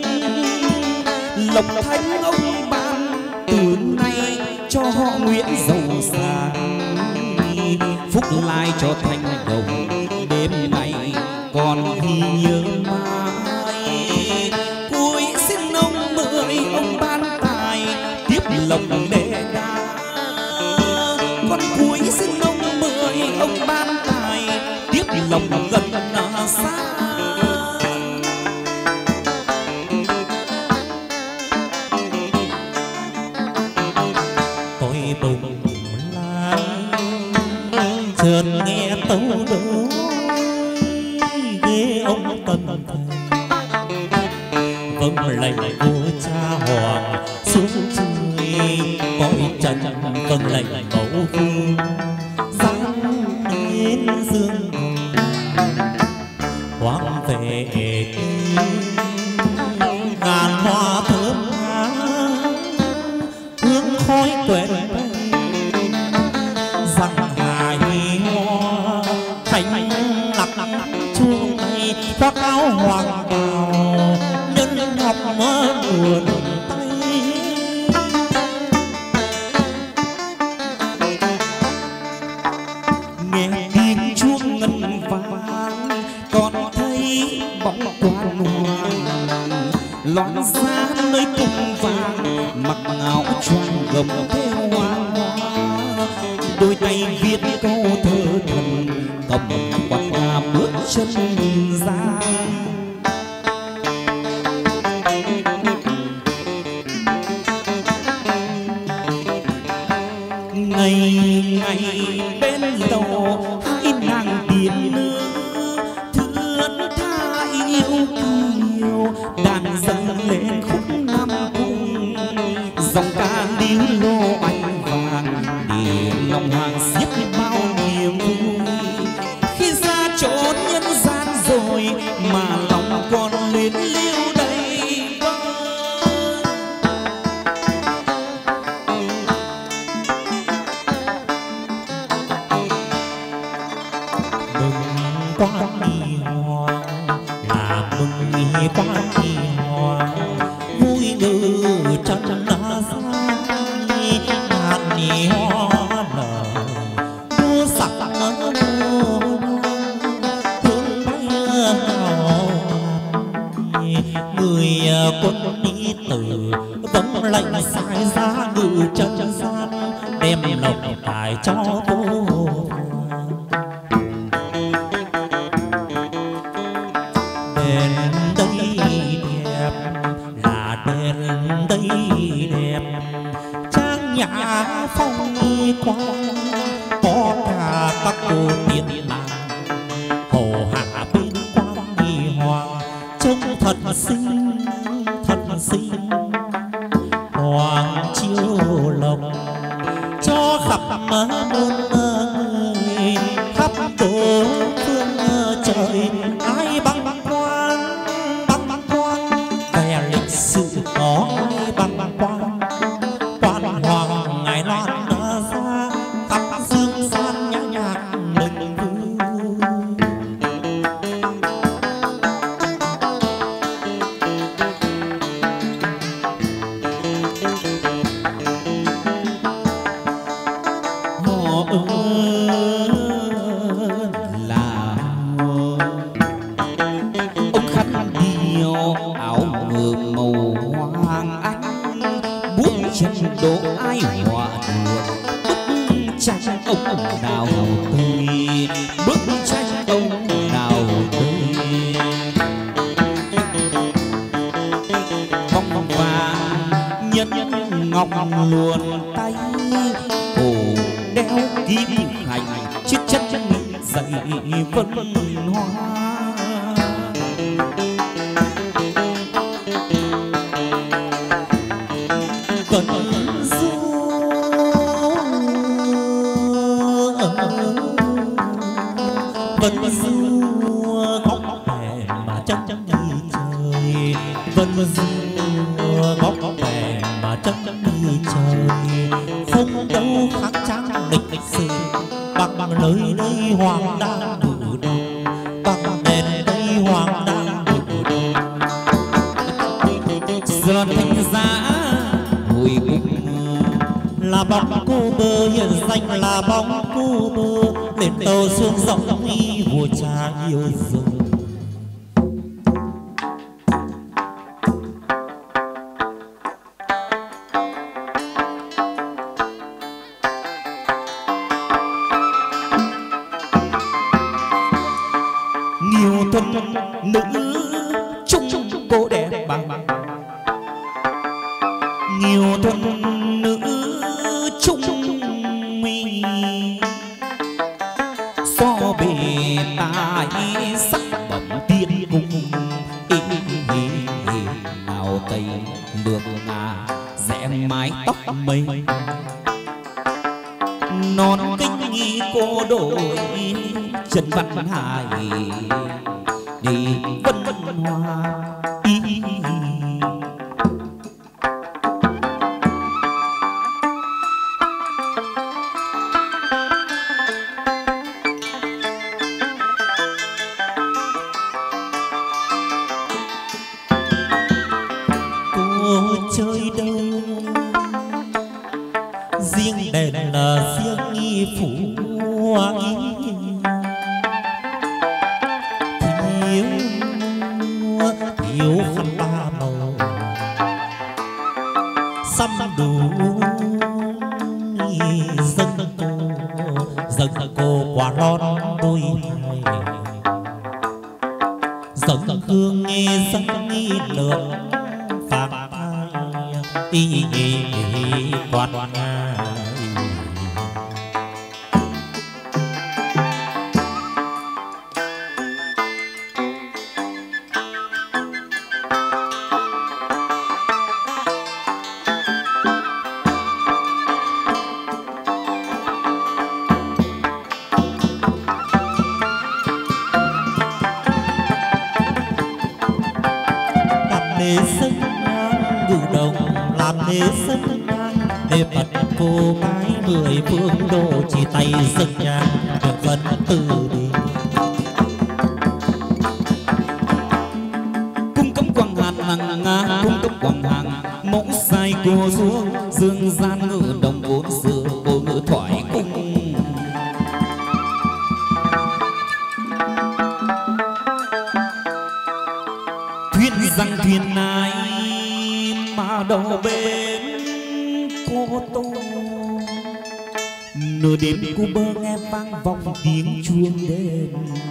lộc thánh ông ban từ nay cho họ Nguyễn giàu sang phúc lai cho thanh đồng đêm nay còn ghi nhớ mãi cuối xin ông mười ông ban tài tiếp lộc đệ đa con cuối xin ông mười ông ban tài tiếp lộc gần xa. Tôi bừng chợt nghe tấu đối ghế ông tân vâng lệnh vua cha hoàng xuống chơi cõi trần vâng lệnh mẫu vương giáng đến dương hoàng về ngàn hoa thơm ngát hương khói quẹt chuông tay khoác áo hoàng bào nhân học mơ buồn tay nghe tiếng chuông ngân vang còn thấy bóng quan hoàng loạn giá nơi cung vàng mặc áo choàng gầm theo hoa hoa đôi tay viết câu thơ thần cầm quạt hoa bước chân ra ngày ngày bên lầu hai nàng tiền nữ thướt tha yêu kiều đàn dâng lên khúc nam cung dòng ca điếu lô anh vàng để lòng hoàng xiết bao niềm vui khi ra chốn nhân gian rồi mà lòng còn luyến lưu đầy đừng quan đi hoàng là mừng nghi quan nghi hoàng vui ngự chân đã ra ngàn nhị hoa nở mua sặc hương bay hào người quân đi tử vâng lệnh sai ra ngự chân gian đem lộc tài cho vô đền đây đẹp là đền đây đẹp trang nhã phong quang có cả các cô tiên nàng hầu hạ bên quan nghi hoàng trông thật xinh thật xinh hoàng chiêu lộc cho khắp muôn người khắp bốn phương trời ai băng quan băng băng quan về lịch sử có ai băng băng quan quan hoàng ngài loan ra khắp dương gian nhã nhạc mừng vui họ ơi là ông khăn điêu áo mờ màu hoàng anh bước chân độ ai hòa được bức tranh ông nào tươi bức tranh ông nào tươi vòng vàng nhân ngọc luồn tay cổ đeo kim hành chiếc chân dậy vân hoa cần du vân du góc bè mà chân chân đi trời vân du góc bè mà chân chân đi trời không đâu khác trang lịch lịch sử bằng bằng nơi đây hoàng đang ngự đồng bằng đèn đây hoàng đang ngự đồng giờ thành giá hồi cung là bóng cô bơ hiện danh là bóng cô bơ lên tàu xuống dòng y vua cha yêu dừng nhiều tuần nữ chung cô đẹp bằng nhiều tuần nữ chung mi so bề tài sắc bẩm tiên cung ý, ý, ý, nào tây nước ngà rẽ mái tóc mây non kinh cô đổi chân văn hải đi vân vân hoa ý, ý, ý. Cô chơi đâu riêng đèn là riêng nghi phủ ý thiếu thiếu khăn ba màu xăm đủ dâng cô dâng cô quả lon đôi này dâng hương nghe dâng nghi lượng phàm ý ý quan để sân ngang ngự đồng làm để sân ngang để bật cô gái mười phương độ chỉ tay dâng nhang được vẫn từ đi hàng ngã cung cấp quảng hàng mẫu sai của vua dương gian ngự đồng vốn xưa cô ngự thoại cung thuyền rằng thuyền này mà đầu bên cô tô nửa đêm cô bơ nghe vang vọng tiếng chuông đền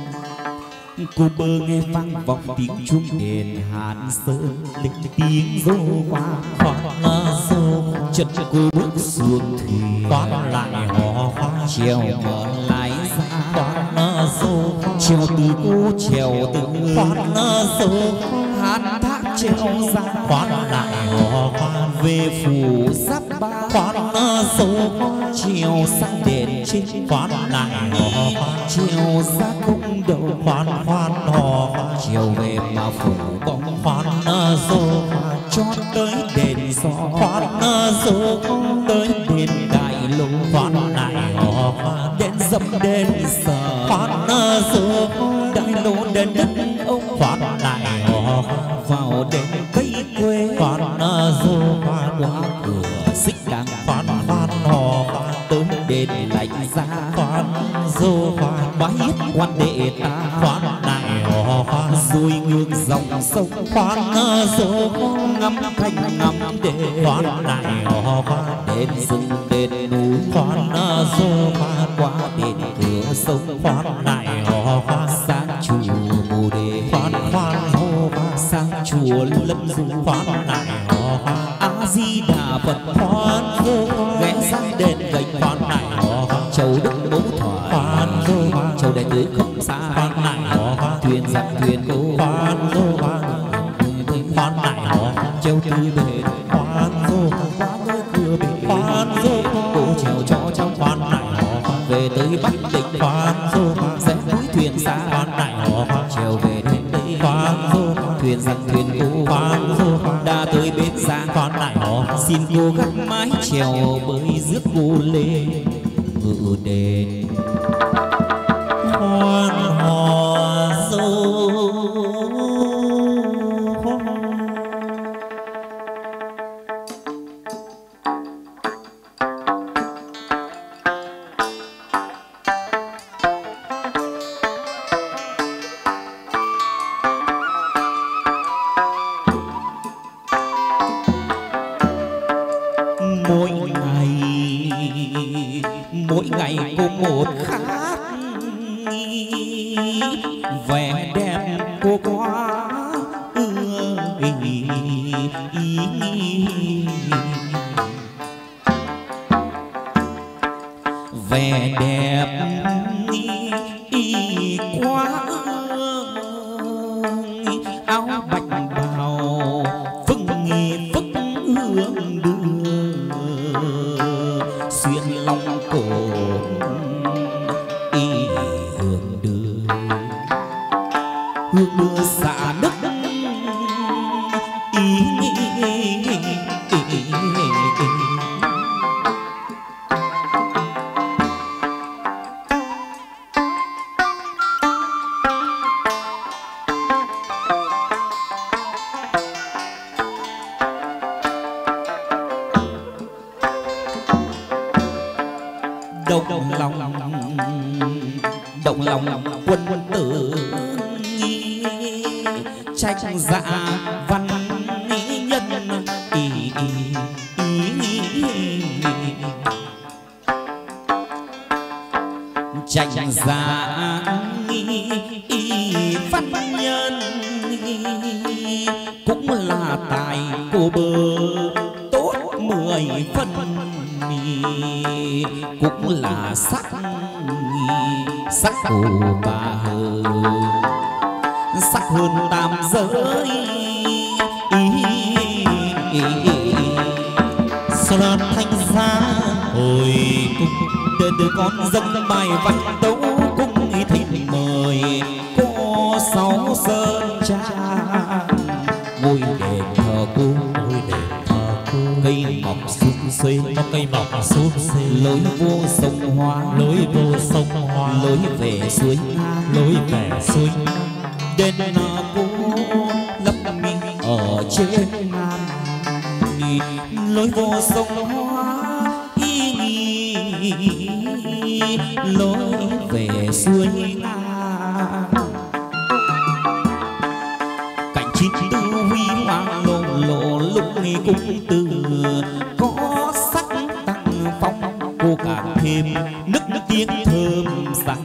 cô bơ nghe vang vọng tiếng chuông đền Hàn Sơn lên tiếng rô hoa khoan rô chân cô bước xuống thuyền toán lại hò hoa trèo mở lái ra toán rô trèo từ cô trèo từ toán rô Hàn thác trèo ra toán lại hò hoa về phủ giáp ba toán rô trèo sang đền trên toán lại hò hoa trèo ra công đầu khoan khoan hò hoa chiều về mà phủ bóng khoan rô cho tới đền gió khoan rô tới đền đại lộ khoan lại hò hoa đền dầm đền sở khoan rô đại lộ đền đất ông khoan lại hò hoa vào đền cây quê khoan rô qua cửa xích đằng khoan khoan hò hoa tới đền lạnh ra khoan rô khoan bái quan đệ ta khoan lại hò hoa rồi ngược dòng sông khoan rô ngắm thanh ngắm đền khoan lại hò hoa đền rừng đền núi khoan rô khoan qua đền cửa sông khoan lại hò hoa sang chùa Bồ Đề khoan khoan hò hoa sang chùa Lâm Du khoan lại hò hoa A Di Đà Phật khoan rô ghé sang đền gạch khoan lại hò hoa châu Đức Bố Thoại khoan rô hoa châu Đại Tứ không xa khoan lại hò hoa thuyền giặc thuyền cô khoan rô hoa khoan lại hò hoa châu Tư Bề khoan rô qua nơi cửa bể khoan rô cô chèo cho trong khoan lại hò hoa về tới Bắc Định khoan rô hoa rẽ núi thuyền xa khoan lại hò hoa chiều về đến đây khoan rô hoa thuyền giặc thuyền cô khoan rô hoa đã tới bến giang khoan lại hò hoa xin cô gác mái chèo bơi rước cô lên ngự đền khoan hò rô mỗi ngày mỗi ngày có một khác vẻ đẹp cô quá ưa ý, ý, ý. Vẻ đẹp ý, ý quá ưa áo bạch bào vững nghi vững hương đưa xuyên lòng cổ y hương đưa hương đưa xả đất ý, ý, ý, ý, ý, ý. Động lòng động lòng quân tử tranh dạ văn nhân ý, ý, ý. Tranh dạ văn nhân cũng là tài của bờ tốt mười phân cũng là sắc sắc của bà hờ sắc hơn tam giới sơn thanh giá hồi cung từ từ con dâng bài văn tấu cung thịnh mời cô sáu sơn trang ngôi đền thờ cô ngôi đền thờ cô cây mọc sum xuê có cây mọc sum xuê lối vô sông Hoa lối vô sông Hoa lối về suối lối về suối đền cô lấp mi ở trên trên ngàn lối vô sông Hoa y nghi lối về suối Nga cảnh chín tư huy hoàng lộ lộ lúc nghi cung từ có sắc tăng phong cô càng thêm nức nức tiếng thơm rằng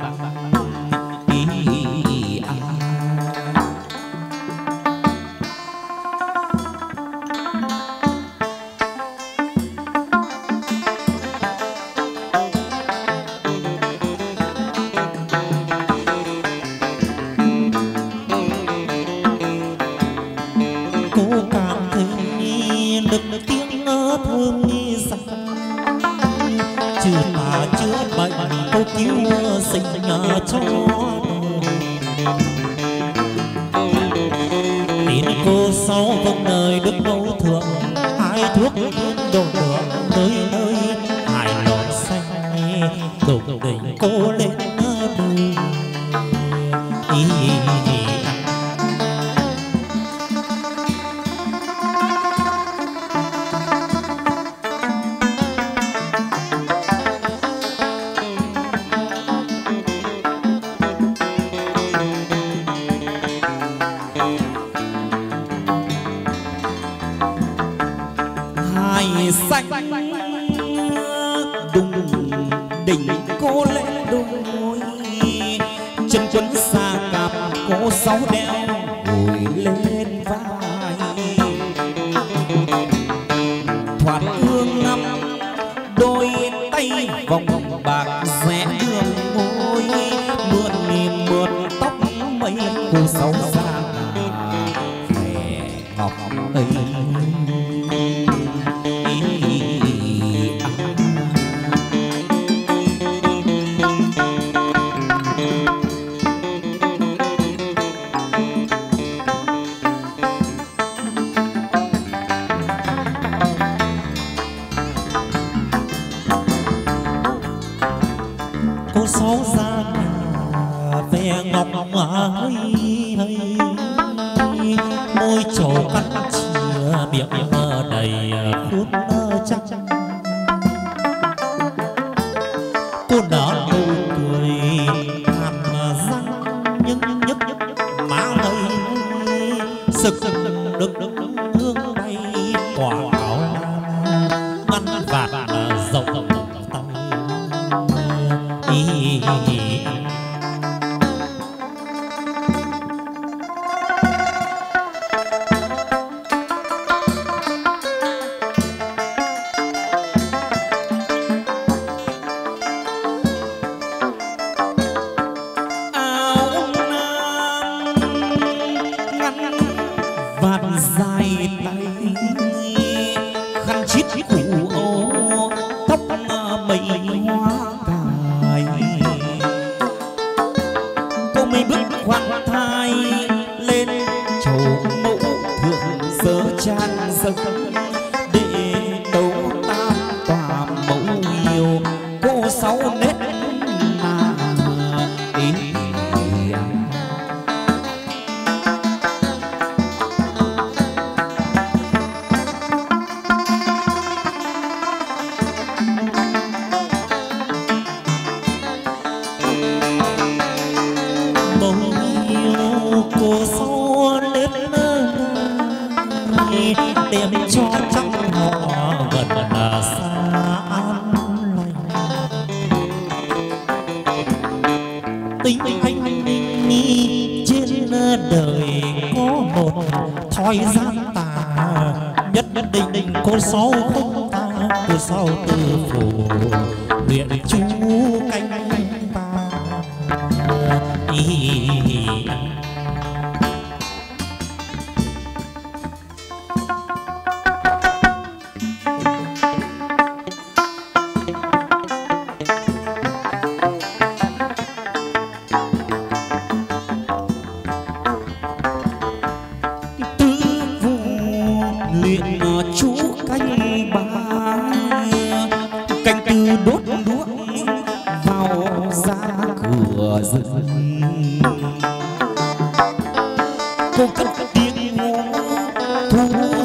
cô cất tiếng hô thu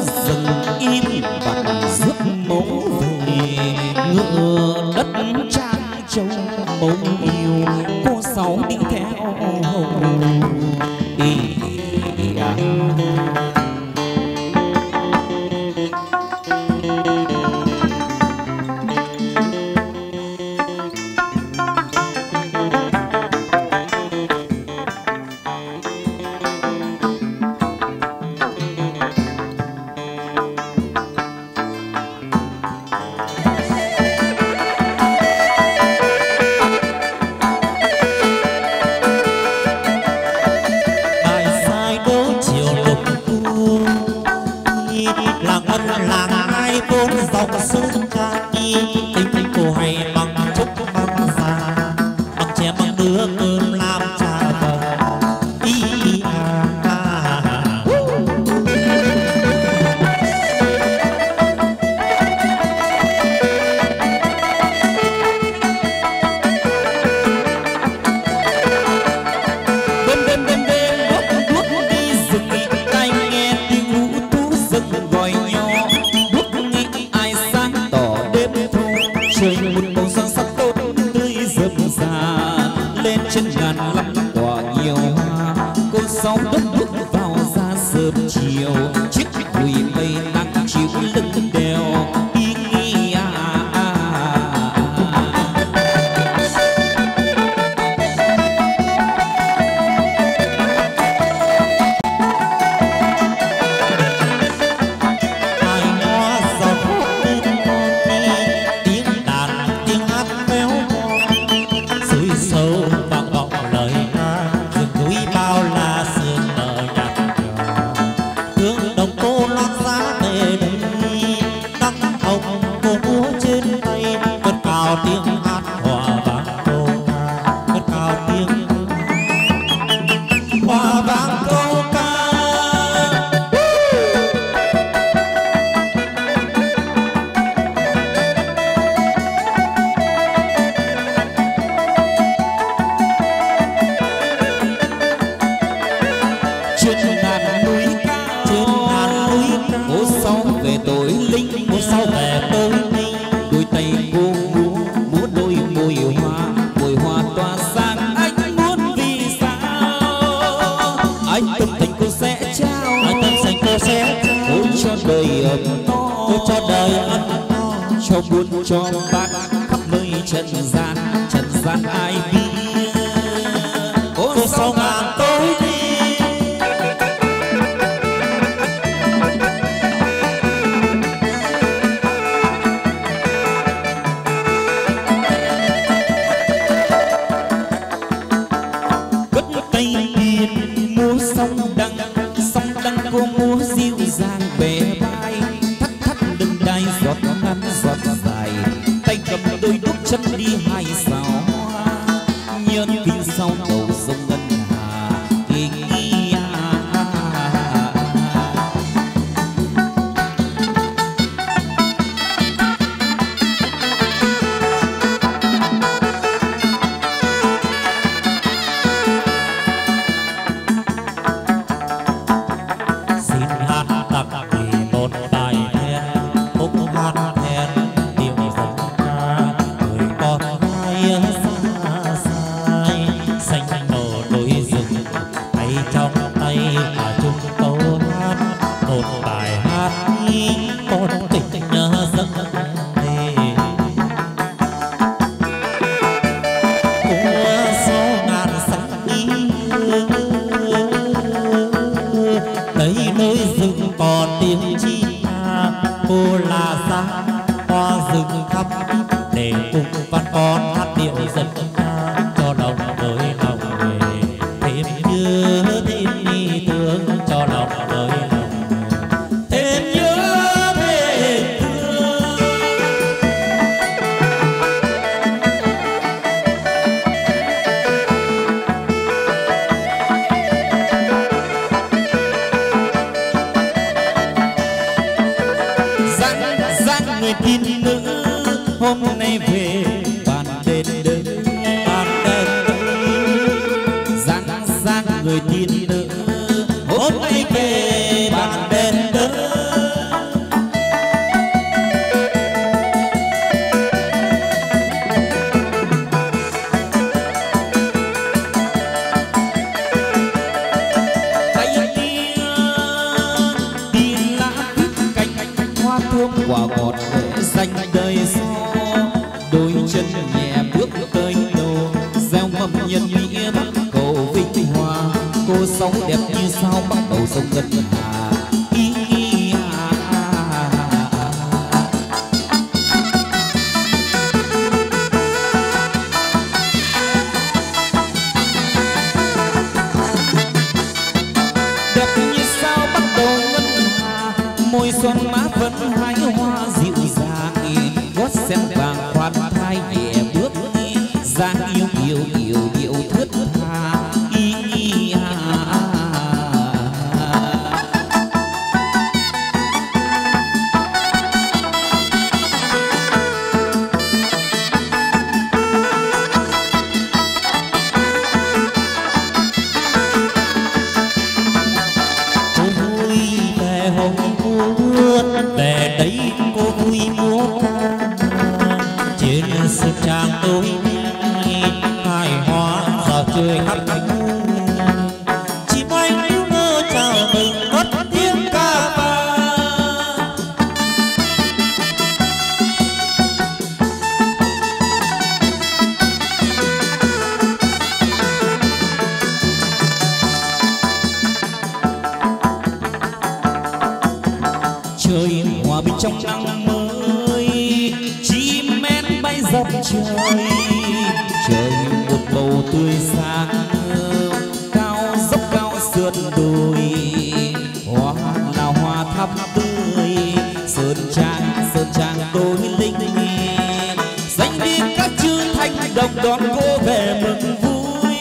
đất trang châu bầu yêu cô sáu đi theo ý, ý, à. quả ngọt để danh đời gió, đôi chân nhẹ bước tới đầu gieo mầm nhân nghĩa bắc cầu vinh hoa. Cô sống đẹp như sao bắt đầu sông ngân hà. Môi xuân má vẫn hái hoa dịu dàng, gót sen vàng khoan thai nhẹ bước, dáng yêu yêu yêu yêu thướt tha. Cười khắp chim anh yêu ngơ chào mừng cất tiếng ca vang. Trời hòa bình trong nắng mới, chim én bay dọc trời. Trời một bầu tươi sáng, cao dốc cao sườn đồi, hoa là hoa thắm tươi, sơn trang sơn trang đôi linh. Danh đi các chư thanh đồng đón cô về mừng vui.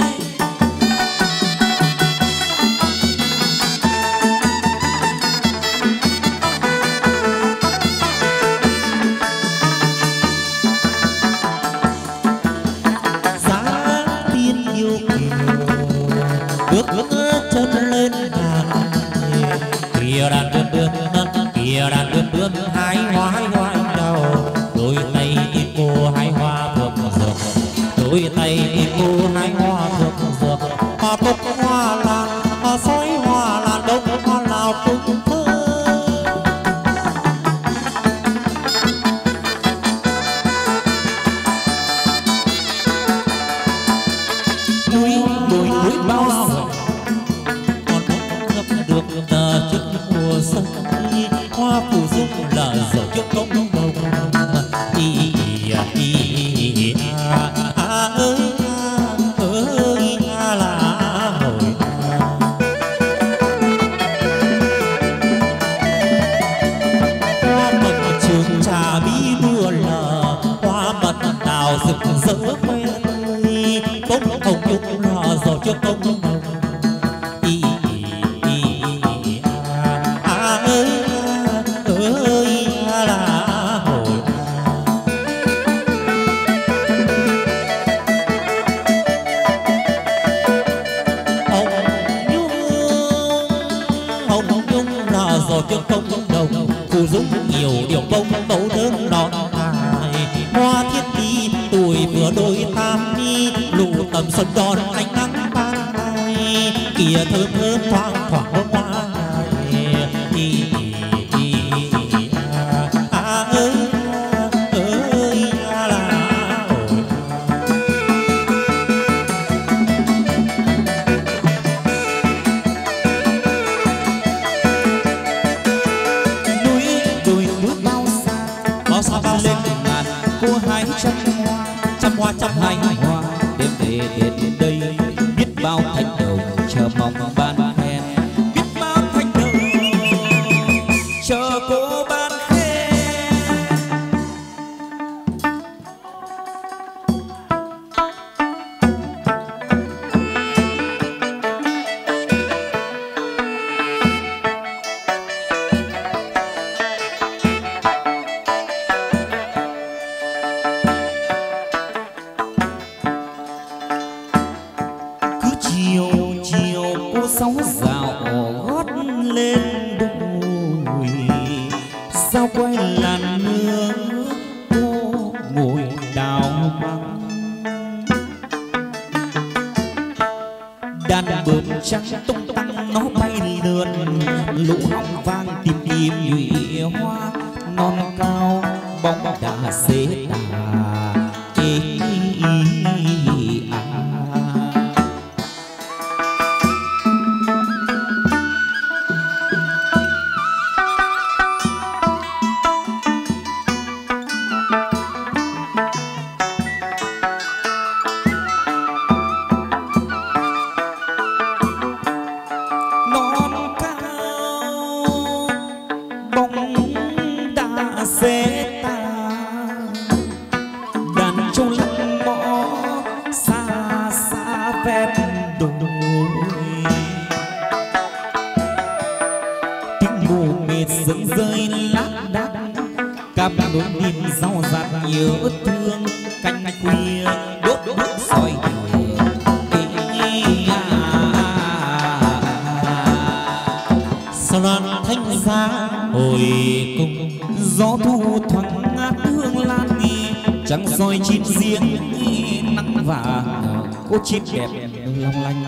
Chân lên đàn kìa đàn bướm bướm kìa đàn bướm bướm hái hoa hái hoa đầu, đôi tay đi cô hái hoa thơm dược, đôi tay đi cô hái hoa thơm dược. Hoa cúc hoa lan hoa sói hoa lan đông hoa nào cũng thơ. Núi đồi núi bao hoa phù dung là dấu cho công đồng. Ý ý à à ơi ơi là hồi hoa mật trường trà bí mưa lờ, hoa mật đào rực rỡ khoe tươi, bông hồng nhung là dấu cho công đồng. Cho công đồng phù dung nhiều điều bông mẫu đơn đón hài, hoa thiết đi tuổi vừa đôi tam đi lụ tầm xuân đón ánh nắng ban mai, kìa thơm thơm thoáng thoáng bông hoa đi à ơi ơi là trăm hoa trăm hoa trăm hai hoa đêm về đến đây, biết bao thanh đồng chờ mong ban khen, biết bao thanh đồng chờ cô ban khen. Sóng dạo gót lên đồi, sao quay làn nước cô ngồi đào măng. Đàn bướm trắng tung tăng nó bay lượn, lũ hong vang tìm tìm nhụy hoa. non cao bóng đã xế tà ê à. Cô chim đẹp long lanh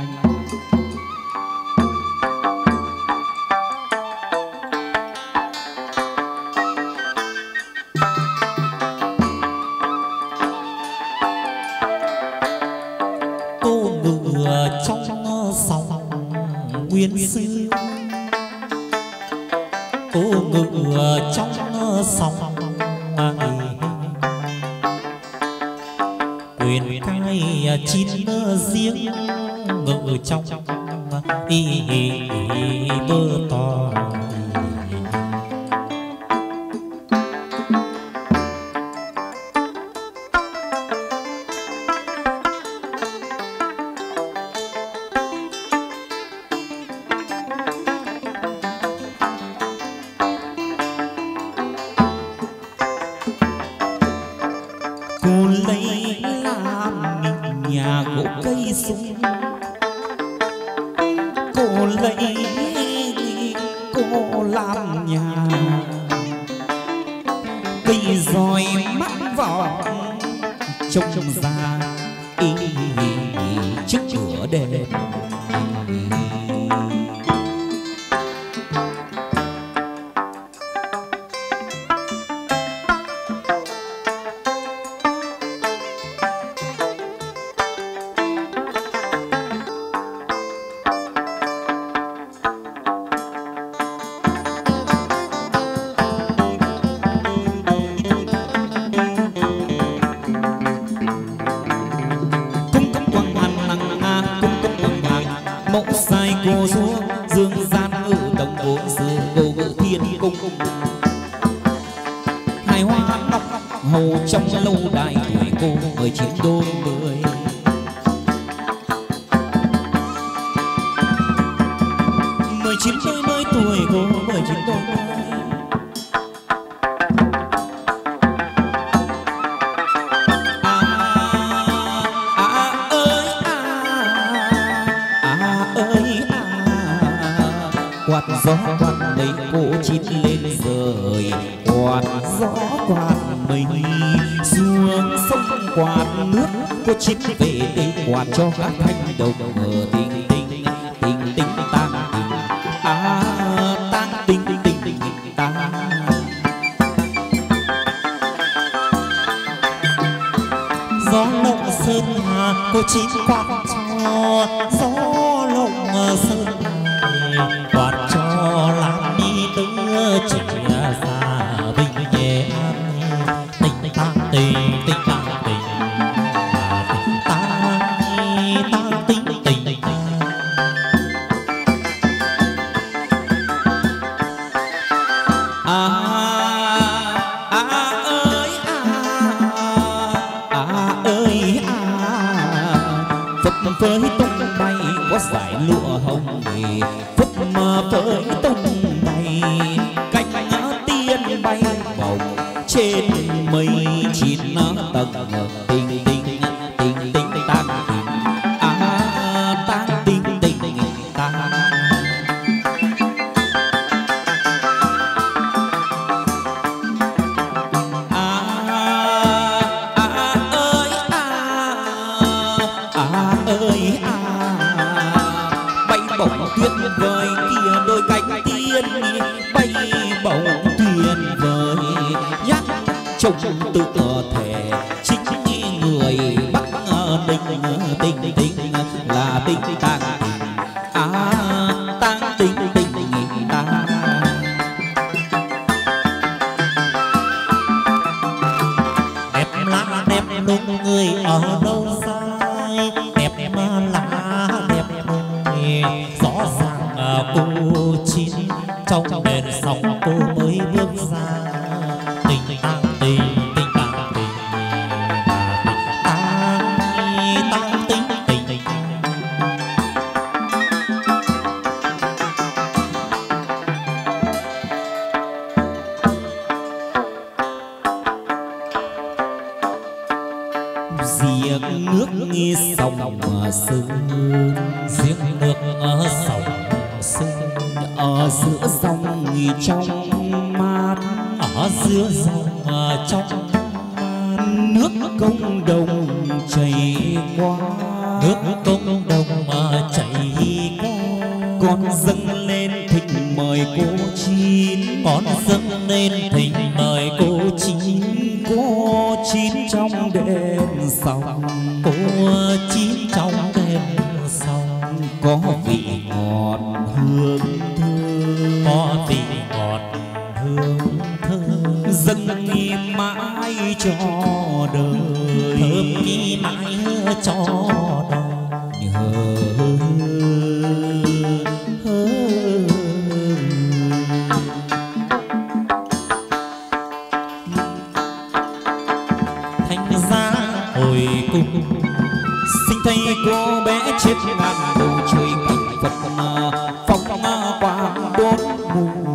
cô ngựa trong sóng nguyên sư, cô ngựa trong sóng quyền cai chín riêng ngự trong y bơ to. cho các thanh đồng ở tình tình tình tình tang tình à tang tình tình tình tang. Gió lộng sơn hà cô chín quạt cho, gió lộng sơn hà quạt cho làm đi tứ chỉ xa bình nhẹ tình tang tình tình tang tình. Với tung bay có giải lụa hồng thì phất mơ với tung bay cánh tiên bay bồng trên mây chín tầng tình tình tình tình tang tình à tang tình tình tang. Tuyệt vời kia đôi cánh tiên bay bổng tuyệt vời. trông tự thể chính người Bắc Ninh tình tình là tình tang tình à tang tình tình ta đẹp lá đẹp nung người ở đâu sai đẹp lá đẹp nung rõ ràng cô chín trong đền sông cô mới bước ra tình tang tình tình tang tình tang tang tình tình tình giếng nước nghi sông sương giếng nước ở sông sương ở giữa dòng nghỉ trong mát ở giữa dòng trong nước công đồng chảy qua nước công đồng mà chảy qua con dâng lên thỉnh mời cô chín con dâng lên thỉnh mời cô chín cô chín trong đền sông cô chín trong đền sông có vị ngọt hương thơm có vị ngọt hương thơm dâng nghi mãi cho đời thơm nghi mãi cho đời thành ra hồi cung sinh thấy cô bé chết ngàn bầu trời cảnh vật phong quang bốn mùa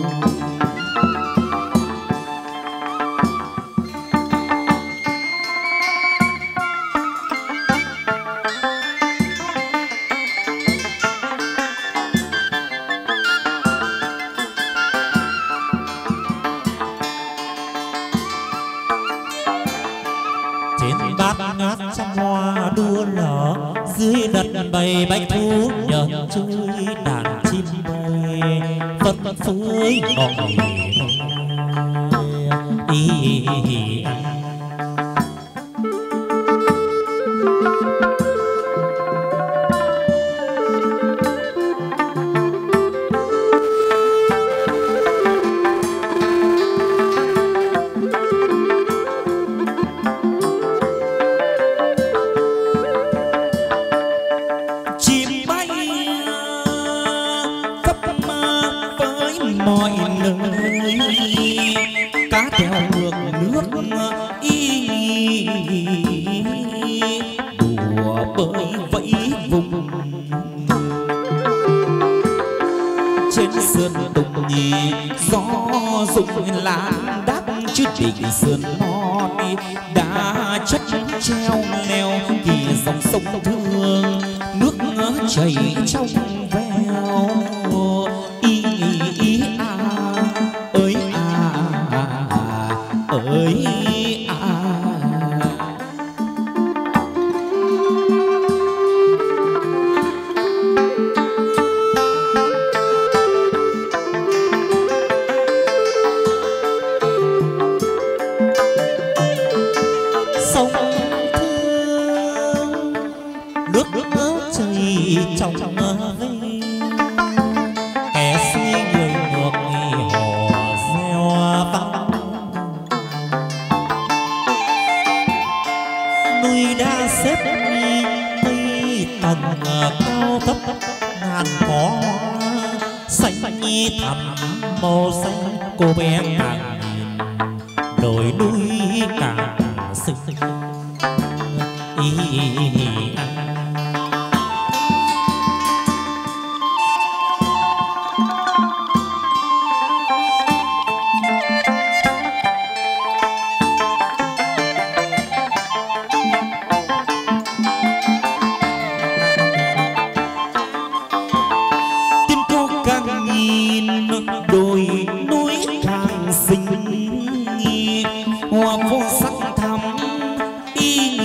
trên bát ngát trăm hoa đua lở dưới đất bầy bách thú nhờ chơi đàn chim bay phất phới ngọn ý, ý, ý, ý. mọi nơi cá theo ngược nước y đùa bơi vẫy vùng trên sườn tùng nhì gió rụng lan đắp chứ đỉnh sườn non đã chất treo leo kỳ dòng sông thương nước chảy trong veo y ý a ơi a ơi a sông thương nước nước chảy trong vây kẻ suy người ngược hò reo vang núi đã xếp mây tầng cao thấp ngàn cỏ xanh thẳm màu xanh cô bé càng nhìn đồi núi càng xinh ý, ý, ý, anh. Tim cô càng nhìn đồi núi càng xinh hoa vô sắc thắm y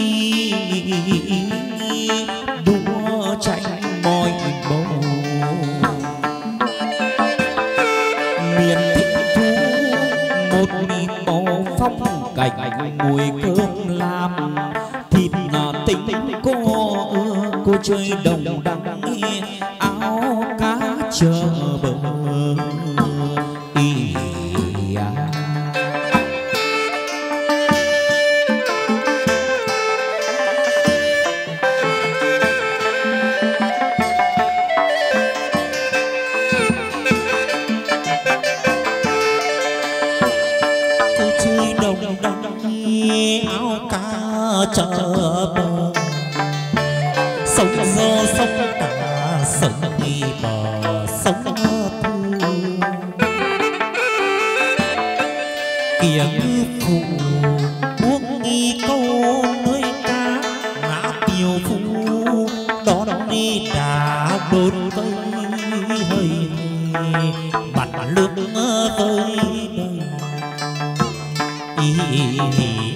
đua tranh mọi bầu miền thích thú một màu phong cạnh mùi cơm làm thịt tính cô cô chơi đồng đắng áo cá chờ bờ ý à. Cô chơi đồng đắng áo cá chờ bờ sống gió sống cả sống đi bờ sống thương tiếng phụ uống nghi câu nơi cá ngã tiêu phú đón đi đà đốt cây hơi bạt nước với ý, ý, ý.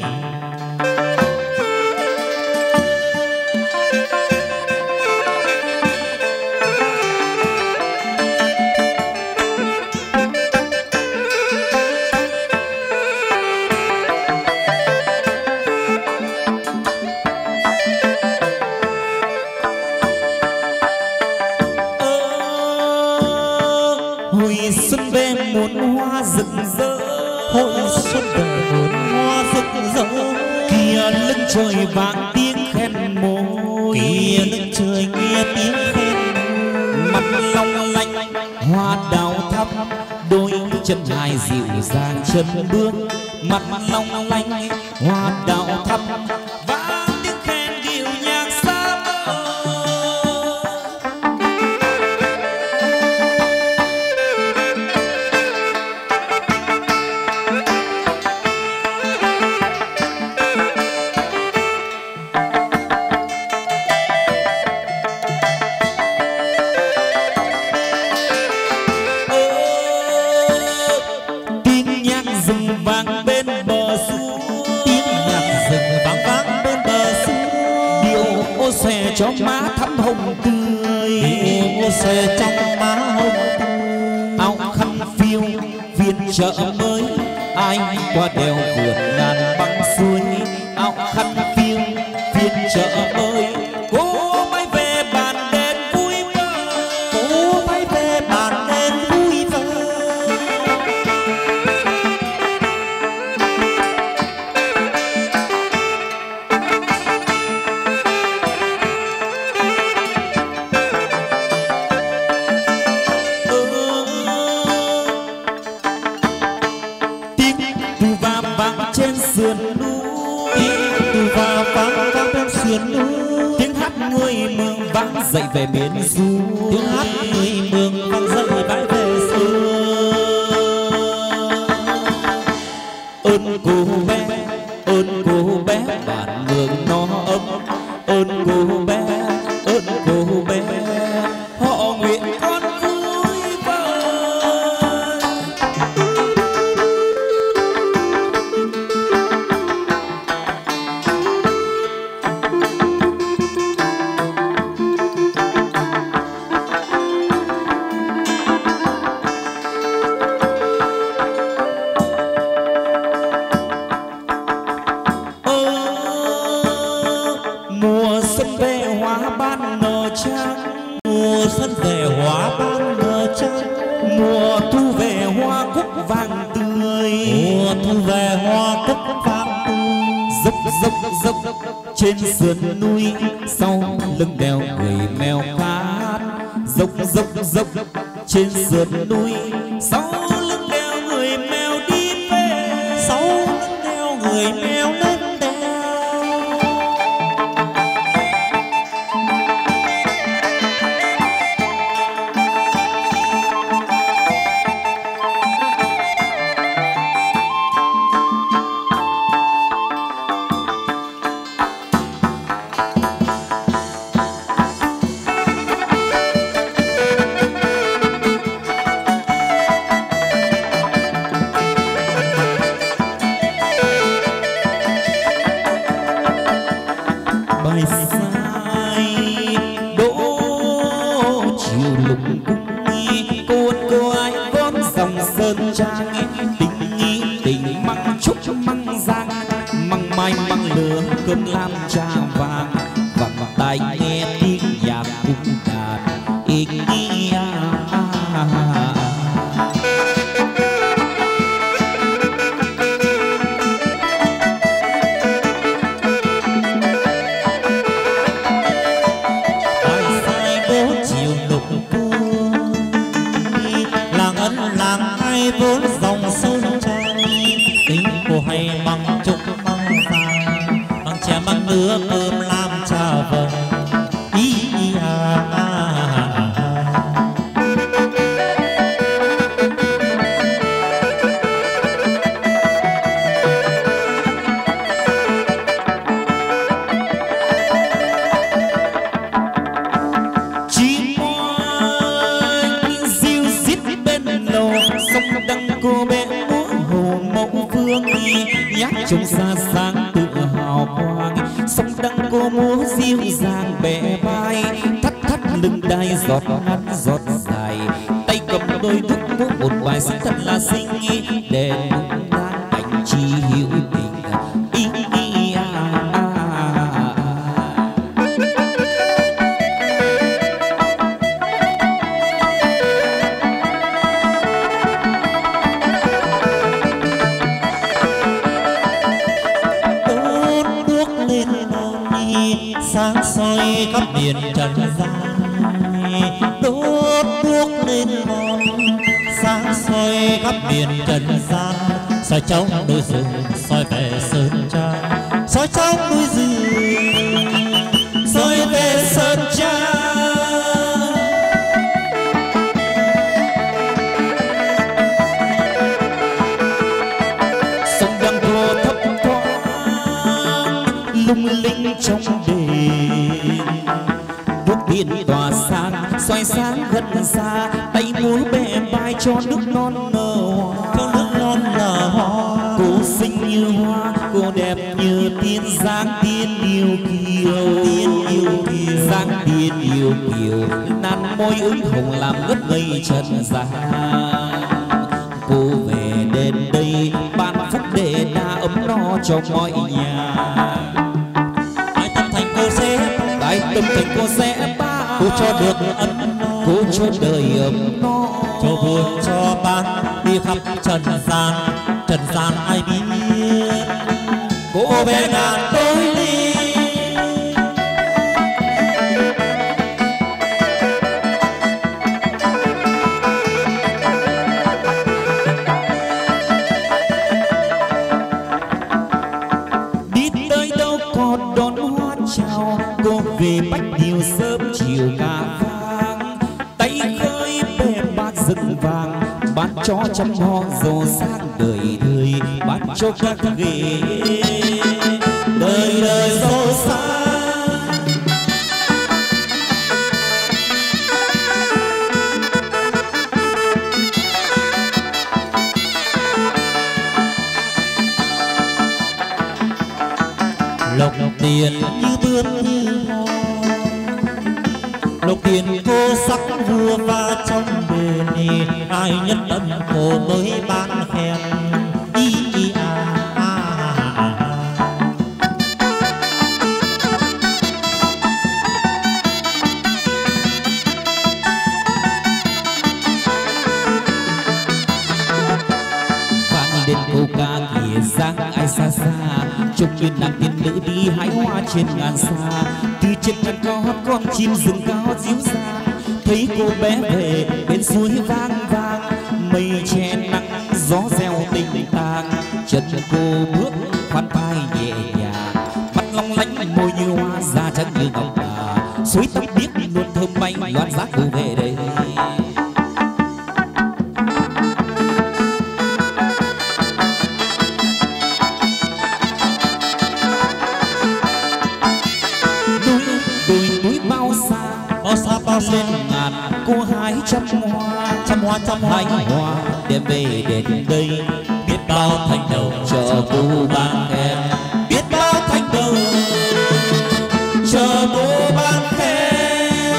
Hồi xuân về muôn hoa rực rỡ, hội xuân về muôn hoa rực rỡ, kia lưng trời vàng tiếng khen môi, kia lưng trời nghe tiếng khen mặt long lanh hoa đào thắm, đôi chân dài dịu dàng chân bước, mặt long lanh hoa đào thắm vang tiếng khen điệu nhạc xa mơ. Vang bên bờ suối, tiếng nhạc rừng vang vang bên bờ suối, điệu ô xòe cho má thắm hồng tươi, điệu ô xòe trong má hồng tươi, áo khăn phiêu phiên chợ mới, ai qua đèo vượt ngàn băng suối, áo khăn phiêu phiên chợ mới, cô bay về bàn đèn vui vơi, cô bay về bàn đèn vui vơi. Trên sườn núi, từ và vang vang bên sườn núi, tiếng hát người mường vang dậy về miền du, tiếng hát người mường vang dậy bãi về xưa. Ơn cô bé, ơn cô bé bản mường nó ấm, ơn cô bé, ơn cô bé họ nguyện con vui vơi. Mùa xuân về hoa ban nở trắng, mùa xuân về hoa ban nở trắng, mùa thu về hoa cúc vàng tươi, mùa thu về hoa cúc vàng tươi. Dốc dốc dốc trên sườn núi, sau lưng đèo người mèo cát, dốc dốc dốc trên sườn núi, sau lưng đèo người mèo đi về, sau lưng đèo người mèo lên đèo. Bài sai đỗ chiều lục cung nghi, cô ơn cô ai con dòng sơn trang, tình nghi tình măng trúc măng giang, cơm làm trà vàng và tai nghe tiếng nhạc cung đàn ý nghĩa. Vốn dòng sông trai tính cô hay bằng trúc bằng vàng bằng chè bằng nứa cơm làm trà vần ý à, à, à, Chỉ môi diêu dít bên lầu sông đăng cô bé múa hồ mẫu vương nhát trông xa sáng tự hào quang. Sông đăng cô múa diêu dàng bè vai thắt thắt lưng đai giọt ngắn giọt dài tay cầm đôi đúc múa một bài rất thật là xinh để nâng nang cảnh chi hữu tình ý nghĩa. sáng soi khắp miền trần gian đốt đuốc lên ngọn sáng soi khắp miền trần gian soi trong đôi rừng soi về sơn trang soi trong đôi rừng soi về sơn trang. Sông đăng cô thấp thoáng lung linh trong đền đuốc điện tỏa sáng soi sáng gần xa tay múa bè vai cho nước non nở hoa cho nước non nở hoa. Cô xinh như hoa cô đẹp như tiên dáng tiên yêu kiều tiên yêu kiều dáng tiên yêu kiều nan môi ửng hồng làm ngất ngây trần gian. Cô về đến đây ban phúc để đa ấm no cho mọi nhà. Ai tâm thành cô sẽ Đại tâm thành cô sẽ ba cô cho được ân cô cho đời ấm no cho buồn cho ban đi khắp trần gian trần gian ai biết cô bé ngàn tôi đi. đi tới đâu còn đón hoa chào cô về bách điều sớm chiều cà vàng tay khơi bè bát rừng vàng bán cho trăm hoa giàu sang đời đời bán cho các ghế đời đời giàu sang. Lộc tiền như bướm như hoa lộc tiền cô sắc vua và trong đền ai nhất ân cô mới ban khen ý ý à, à, à, à. Vang lên câu ca kìa dáng ai xa xa trông như nàng tiên nữ đi hái hoa trên ngàn xa từ trên ngàn cao hót con chim rừng cao díu dàng thấy cô bé về bên suối vang vang mây che nắng gió reo tình tang chân cô bước khoan vai nhẹ nhàng mắt long lánh môi như hoa da trắng như ngọc ngà suối tóc biếc luôn thơm bay loan giác cô về đây. Bao xa bao lên ngàn cô hái trăm hoa trăm hoa trăm hoa hái hoa đem về đến đây biết bao thành đầu chờ cô ban khen biết bao thành đầu chờ cô ban khen.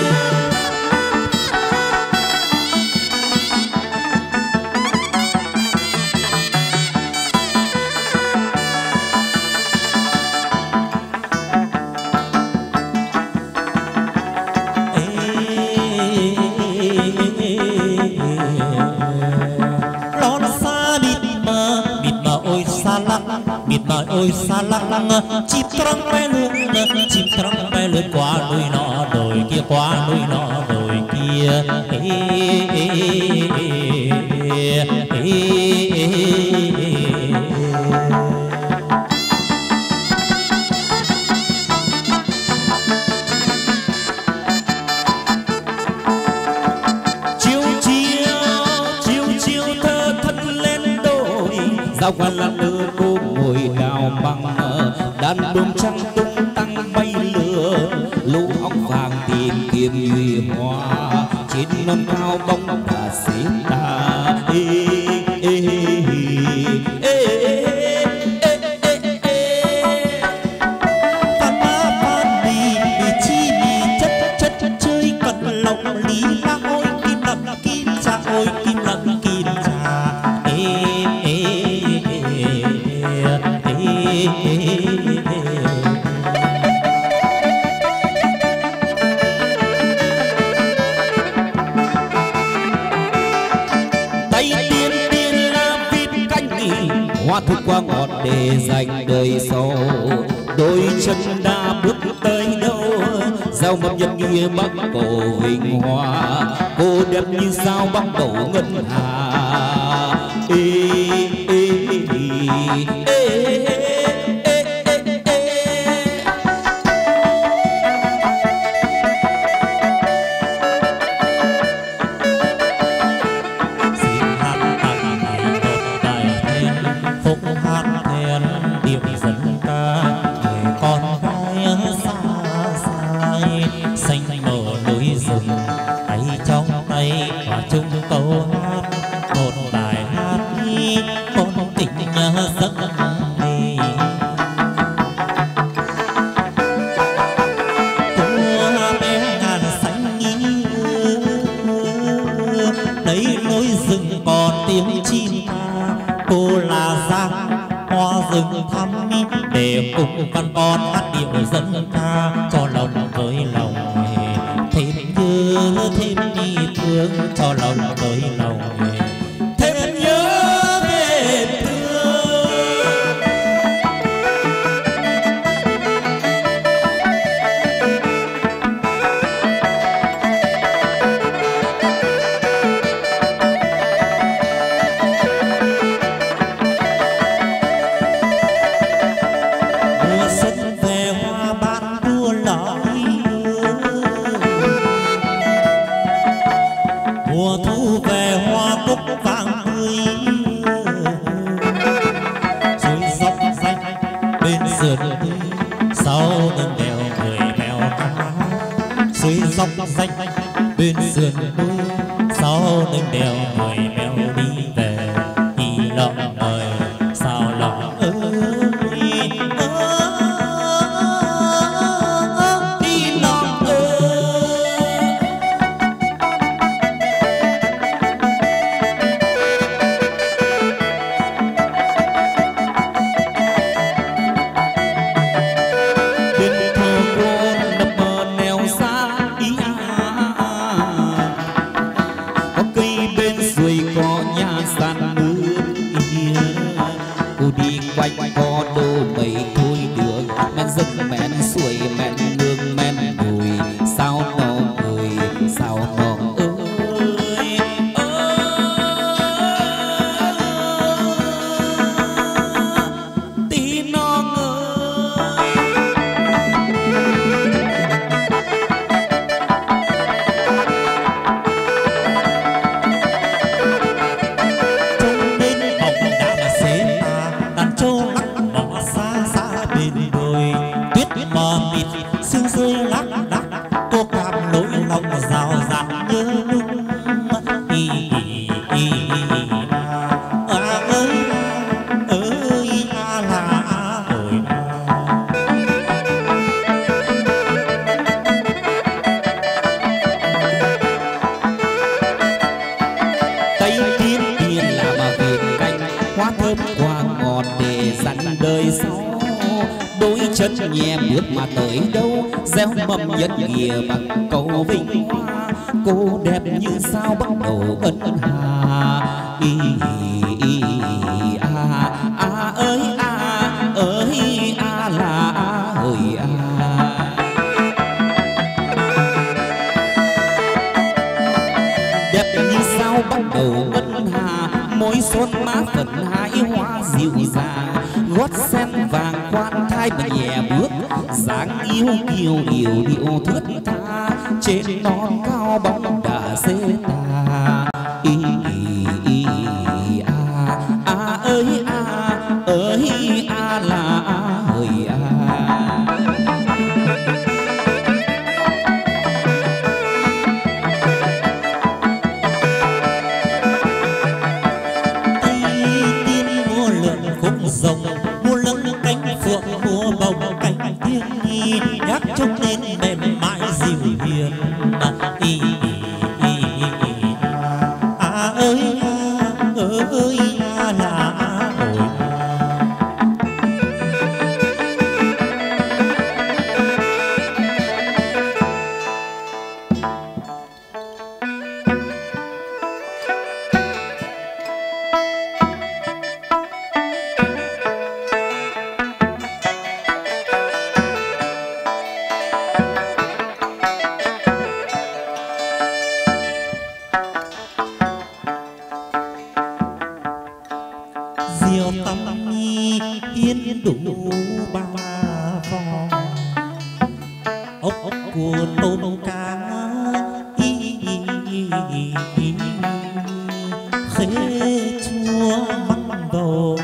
nói ôi xa lăng chim trắng bay lượn chim trắng bay lượn qua núi nọ đồi kia qua núi nọ đồi kia ê, ê, ê, ê, ê, ê. Giao quan là đưa cô ngồi đào bằng đàn đôm trắng tung tăng bay lửa lũ ong vàng tìm kiếm nhụy hoa trên non cao bóng đà xế ta ê ê ê ê ê phan má phan đi đi chi đi chất chất chơi cận lòng lý la ôi kim lặng kim cha ôi kim lặng kim cha hoa thức qua ngọt để dành đời sau đôi chân đã bước tới đâu giao mập nhân nghĩa bắc cầu vinh hoa cô đẹp như sao bắc cầu ngân hà ê ê ê ê để cùng con con hát điệu dân ca cho lòng với lòng thêm nhớ thêm đi thương cho lòng với lòng thêm nhớ thêm thương. Dọc danh bên sườn núi sau lưng đèo người béo đi về đi lòng đời sao lòng ơi đi lòng ơi. Bên thơ cô đập bờ neo xa có nhà sàn nước cô đi quanh có đô mấy thôi đường men rừng men suối men nương men đồi sao nó ơi sao nó ơi tí nó ơi. Sương rơi lác đác cô cảm nỗi lòng rào rạt nhớ nhung ý ý ý à ơi ơi à là ơi tây kiếm tiền là mà về canh hoa thơm hoa ngọt để dặn đời sau đôi chân nhẹ bước mà tới đâu gieo mầm nhân nghĩa bằng câu vinh hoa cô đẹp như sao bắt đầu ân hà ý, ý, ý, à, à ơi à ơi vẫn hái hoa dịu dàng, gót sen vàng khoan thai mà nhẹ bước, dáng yêu kiều yêu điệu thướt tha, trên non cao bóng đã xê tà. Ý, ý, ý, à, à ơi à, ơi à là à ơi à. rồng mua lưng cánh phượng mua bồng cánh thiên nhi nhắc trông nên mềm mại dịu hiền. Ý, ý, ý, ý. À ơi à, ơi à là ôi. Diệu tâm nhi hiến đủ ba vòng, ốc ốc của tôm cá y khế chua măng bầu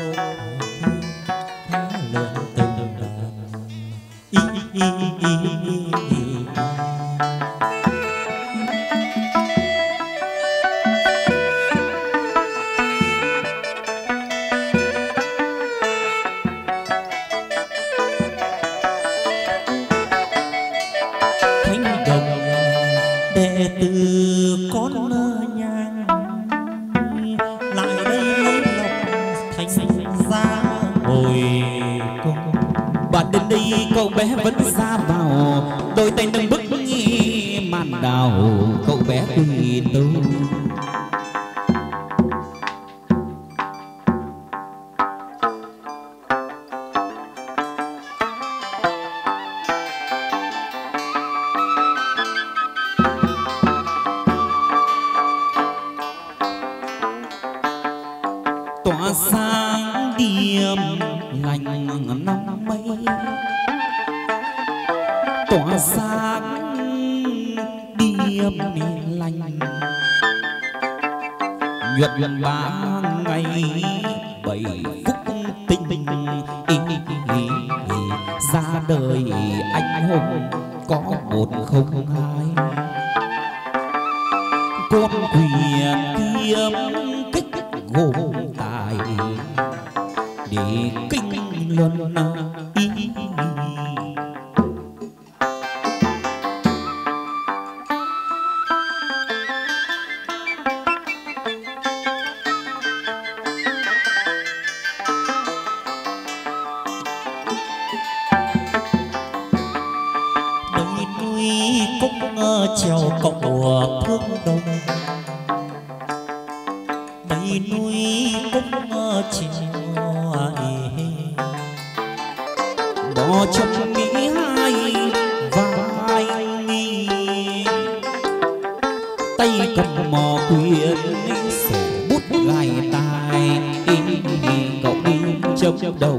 lợn từng y y y đệ tử con nhang lại đây lấy lòng thành ra hồi cung. Bạn đến đây cậu bé vẫn ra vào, đôi tay nâng bức nghi màn đào, cậu bé quỳ đâu. Tỏa sáng điềm lành năm mây, tỏa sáng điềm lành nhuận ba ngày bảy phúc tinh ý, ý, ý, ra đời anh hùng có một không hai, con quyền kiếm kích gồm tài để kinh luân ý. Nơi núi cũng trèo cậu thương đông, mấy núi cũng trèo bỏ trong nghĩ hai vai nghi, tay cầm mò quyền sổ bút gài tai, cậu đi chấm đầu.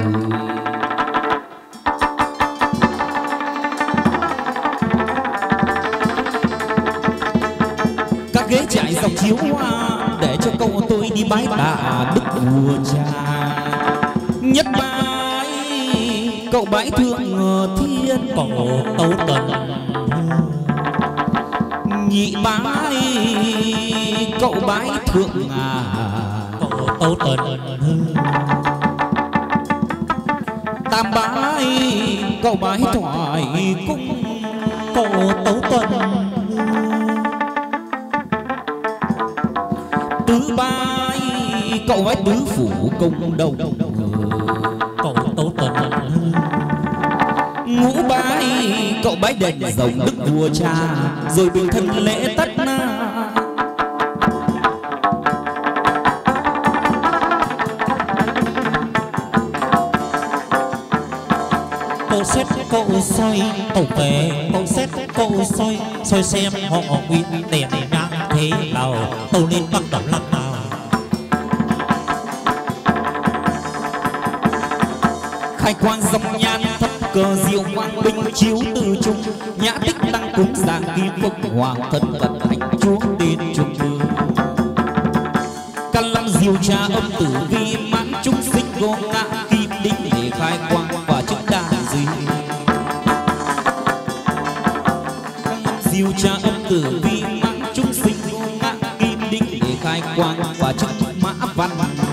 Các ghế trải dòng chiếu hoa để cho cậu tôi đi bái tạ đức vua cha. Nhất bái cậu bái thượng thiên, cậu tấu tần. Nhị bái cậu bái thượng ngà, cậu tấu tần. Tam bái cậu bái thoại cung, cậu tấu tần. Tứ bái cậu bái tứ phủ công đồng, cậu tấu tần. Ngũ bái cậu bái đền rồng đức vua cha, rồi bình thân lễ tất na. Cậu xét cậu soi cậu về, cậu xét cậu soi soi xem họ nguyên tiền ngang thế nào, tàu lên bắt đầu lắc nào. khai quang dòng nhan thất cờ diệu quang binh chiếu từ trung nhã tích tăng cúng giảng kim phúc hoàng thân cận hạnh chúa tên trung vương căn lăng diệu cha âm tử vi mãn chúng sinh gồm ngã kim đinh để khai quang và chứng đa gì căn lăng diệu cha âm tử vi mãn chúng sinh gồm ngã kim đinh để khai quang và chứng mã văn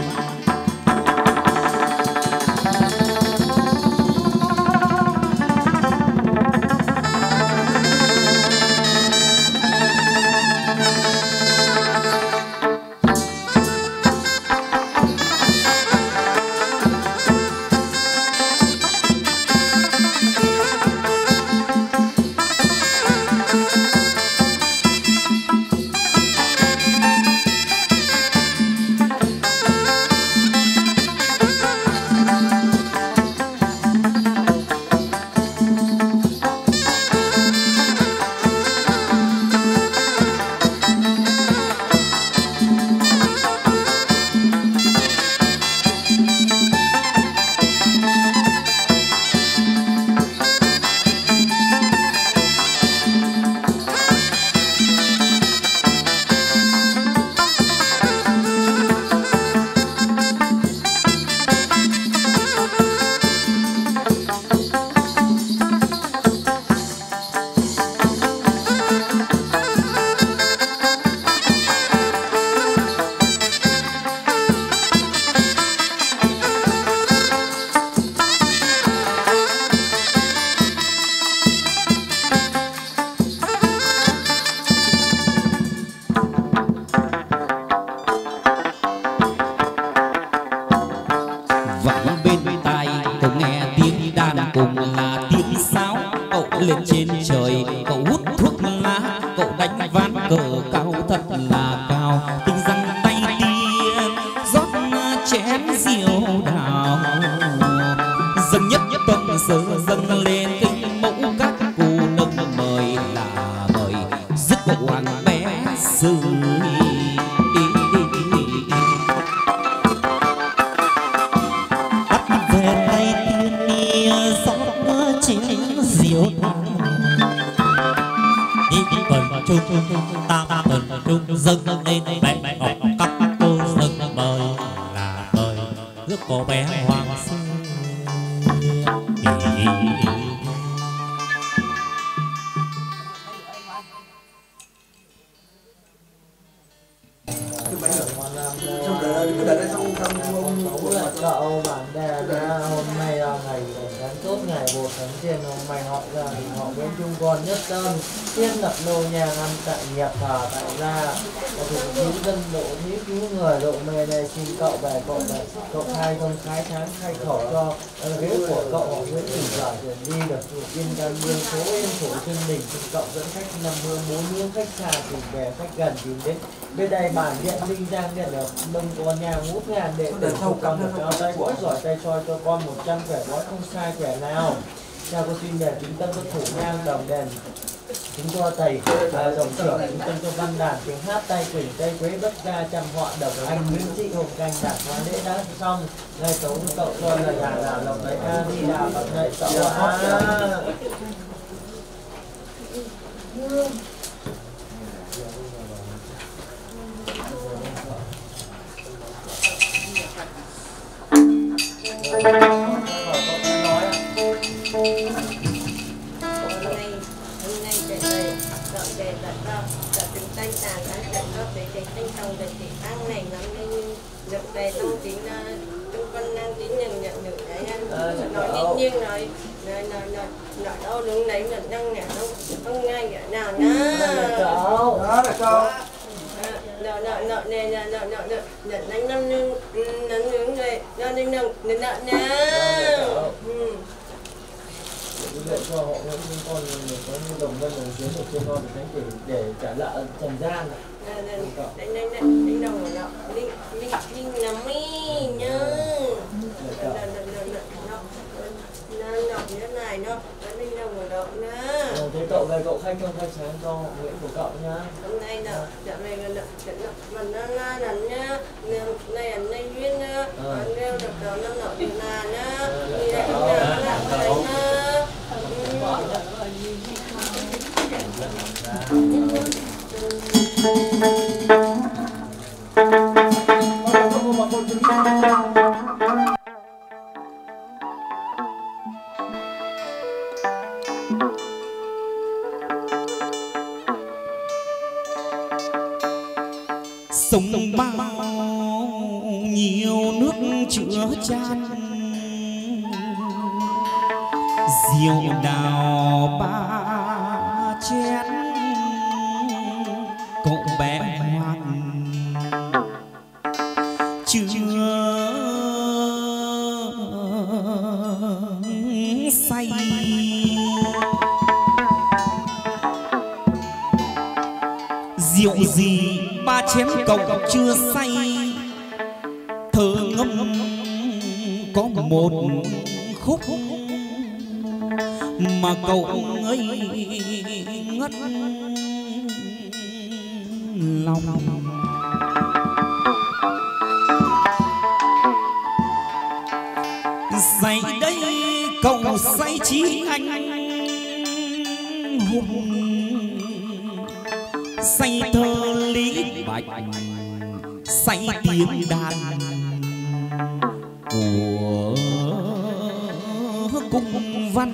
bên đây bản điện Linh Giang điện ở Đông có nhà ngút ngàn đệ tử thâu cầm được cho tay bói giỏi tay soi cho con một trăm quẻ bói không sai quẻ nào. Cha có xin đèn kính tân có thủ nhang đồng đèn kính cho thầy à, đồng trưởng kính tân cho văn đàn tiếng hát tay quỳnh tay quế bất gia trăm họa độc anh Nguyễn Thị Hồng Canh đạt hóa lễ đã xong ngày tấu cậu cho là nhà là lộc đấy a đi đà bậc này cậu a nhưng rồi rồi rồi rồi rồi đâu đứng đấy là đang nhà đâu không ngay ở nào nhá đó là con nợ nợ nợ nè nợ nợ nợ nợ nợ đánh năm nương đánh nướng này nợ đánh nợ nợ nợ nhá để cho họ những con có như đồng vân đồng chiến một trên con để để để trả nợ trần gian đánh đánh đánh đánh đồng nợ linh linh linh nắm mi nhá nợ nợ nợ nợ nó nọc như thế này nó nó linh đồng ở đâu nữa. Thế cậu về cậu khách không khách sáng cho Nguyễn của cậu nhá. Hôm nay là dạ về là là mình nó là nắn nhá, này anh này duyên nhá, anh đeo được đầu năm nọ từ là nhá, đi lại sông bao nhiều nước chứa chan, rượu đào ba chén, cậu bé hoang chưa say. Rượu gì ba chén cậu chưa say, thơ ngâm có một khúc mà cậu ngây ngất lòng. Say đây cậu say chí anh hùng, say thơ lý bạch, say tiếng đàn của cung văn.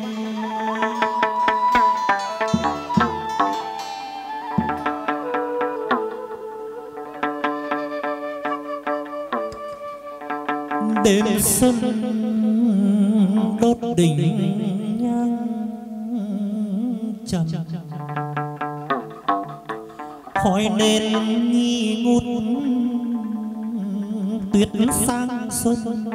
Đêm xuân đốt đỉnh nhang trầm, khói nến nghi ngút tuyết sang xuân.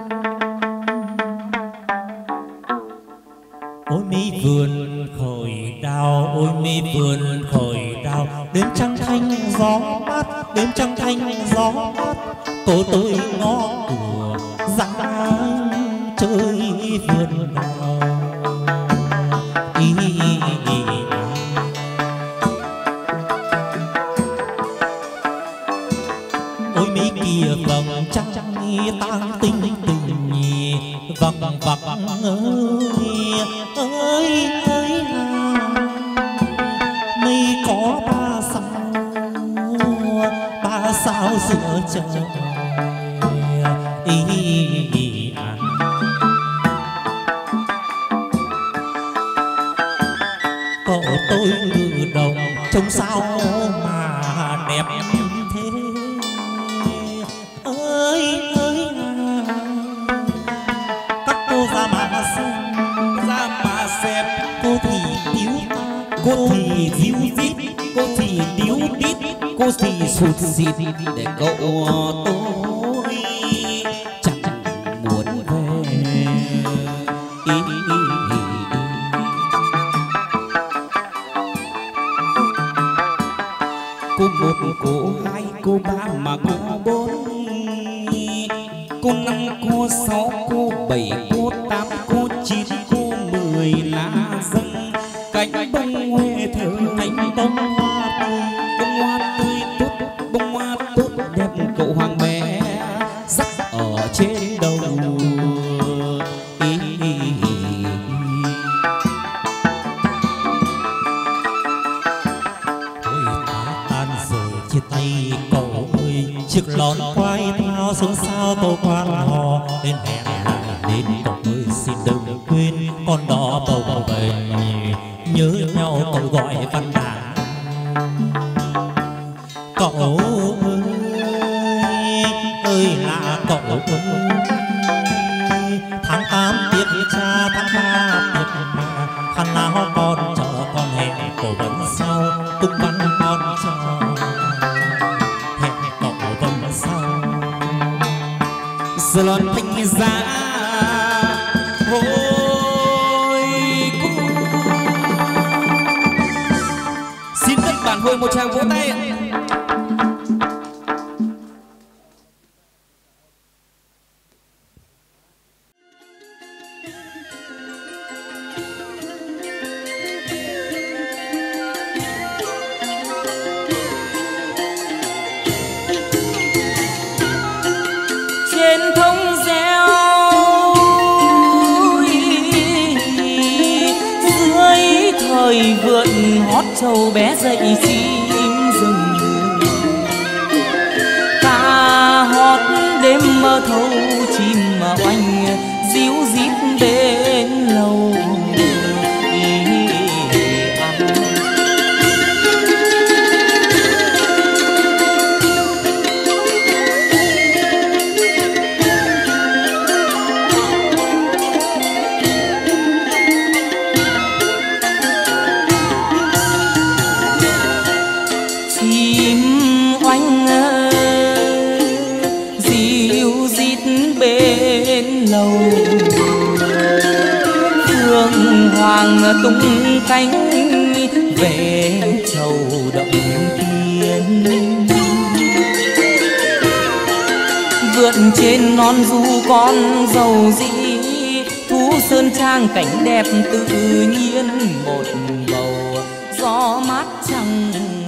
Ôi mi vườn khởi đào, ôi mi vườn khởi đào, đêm trăng thanh gió mát, đêm trăng thanh gió mát, cô tôi ngó của dáng chơi vườn đào. Ý, ý, ý, ý. Ôi mi kia vầng trăng tăng tinh tình, vầng vầng ơi ơi ơi là mây có ba sao, ba sao giữa trời. Ý, ý, ý, à. Cậu tôi ngự đồng trông sao mà đẹp thế. Ơi ơi à. Các cô ra mà xem, Ra mà xem, cô thì tiếu ta, cô thì díu dít, cô thì điếu đít, cô thì sụt xịt, để cậu tôi chẳng muốn về. Ý, ý, ý, ý. Cô một, cô hai, cô ba mà cô bốn, cô năm, cô sáu, cô bảy, cô tám, cô chín, cô mười là dân cánh bông huệ thơ, cánh bông hoa tươi, bông hoa tươi tốt, bông hoa tốt đẹp. Cậu hoàng bé dắt ở trên đầu. Ý, ý, ý. Ôi ta tan rồi chia tay cậu ơi, chiếc lon quay thao xuống sao tô quan hò, đến hẹn lại đến cậu ơi xin đừng quên con đỏ bầu bềnh, nhớ nhau cậu gọi văn đàn. Cậu ơi ơi là cậu ơi, tháng tám tiết cha, tháng ba tiết mà, khăn áo con chờ con hẹn cậu vẫn sau, tung văn con chờ hẹn cậu vẫn sau. Giờ lon thanh giá hồi cung. Xin tất bản hồi một tràng vỗ tay ạ. Trên thông reo dưới thời vượn hót trâu bé dậy chim rừng, ca hót đêm mưa thâu chim oanh díu dít bên lầu. Hoàng tung cánh về châu động thiên, vượt trên non du con dầu dĩ, thú sơn trang cảnh đẹp tự nhiên một bầu gió mát chẳng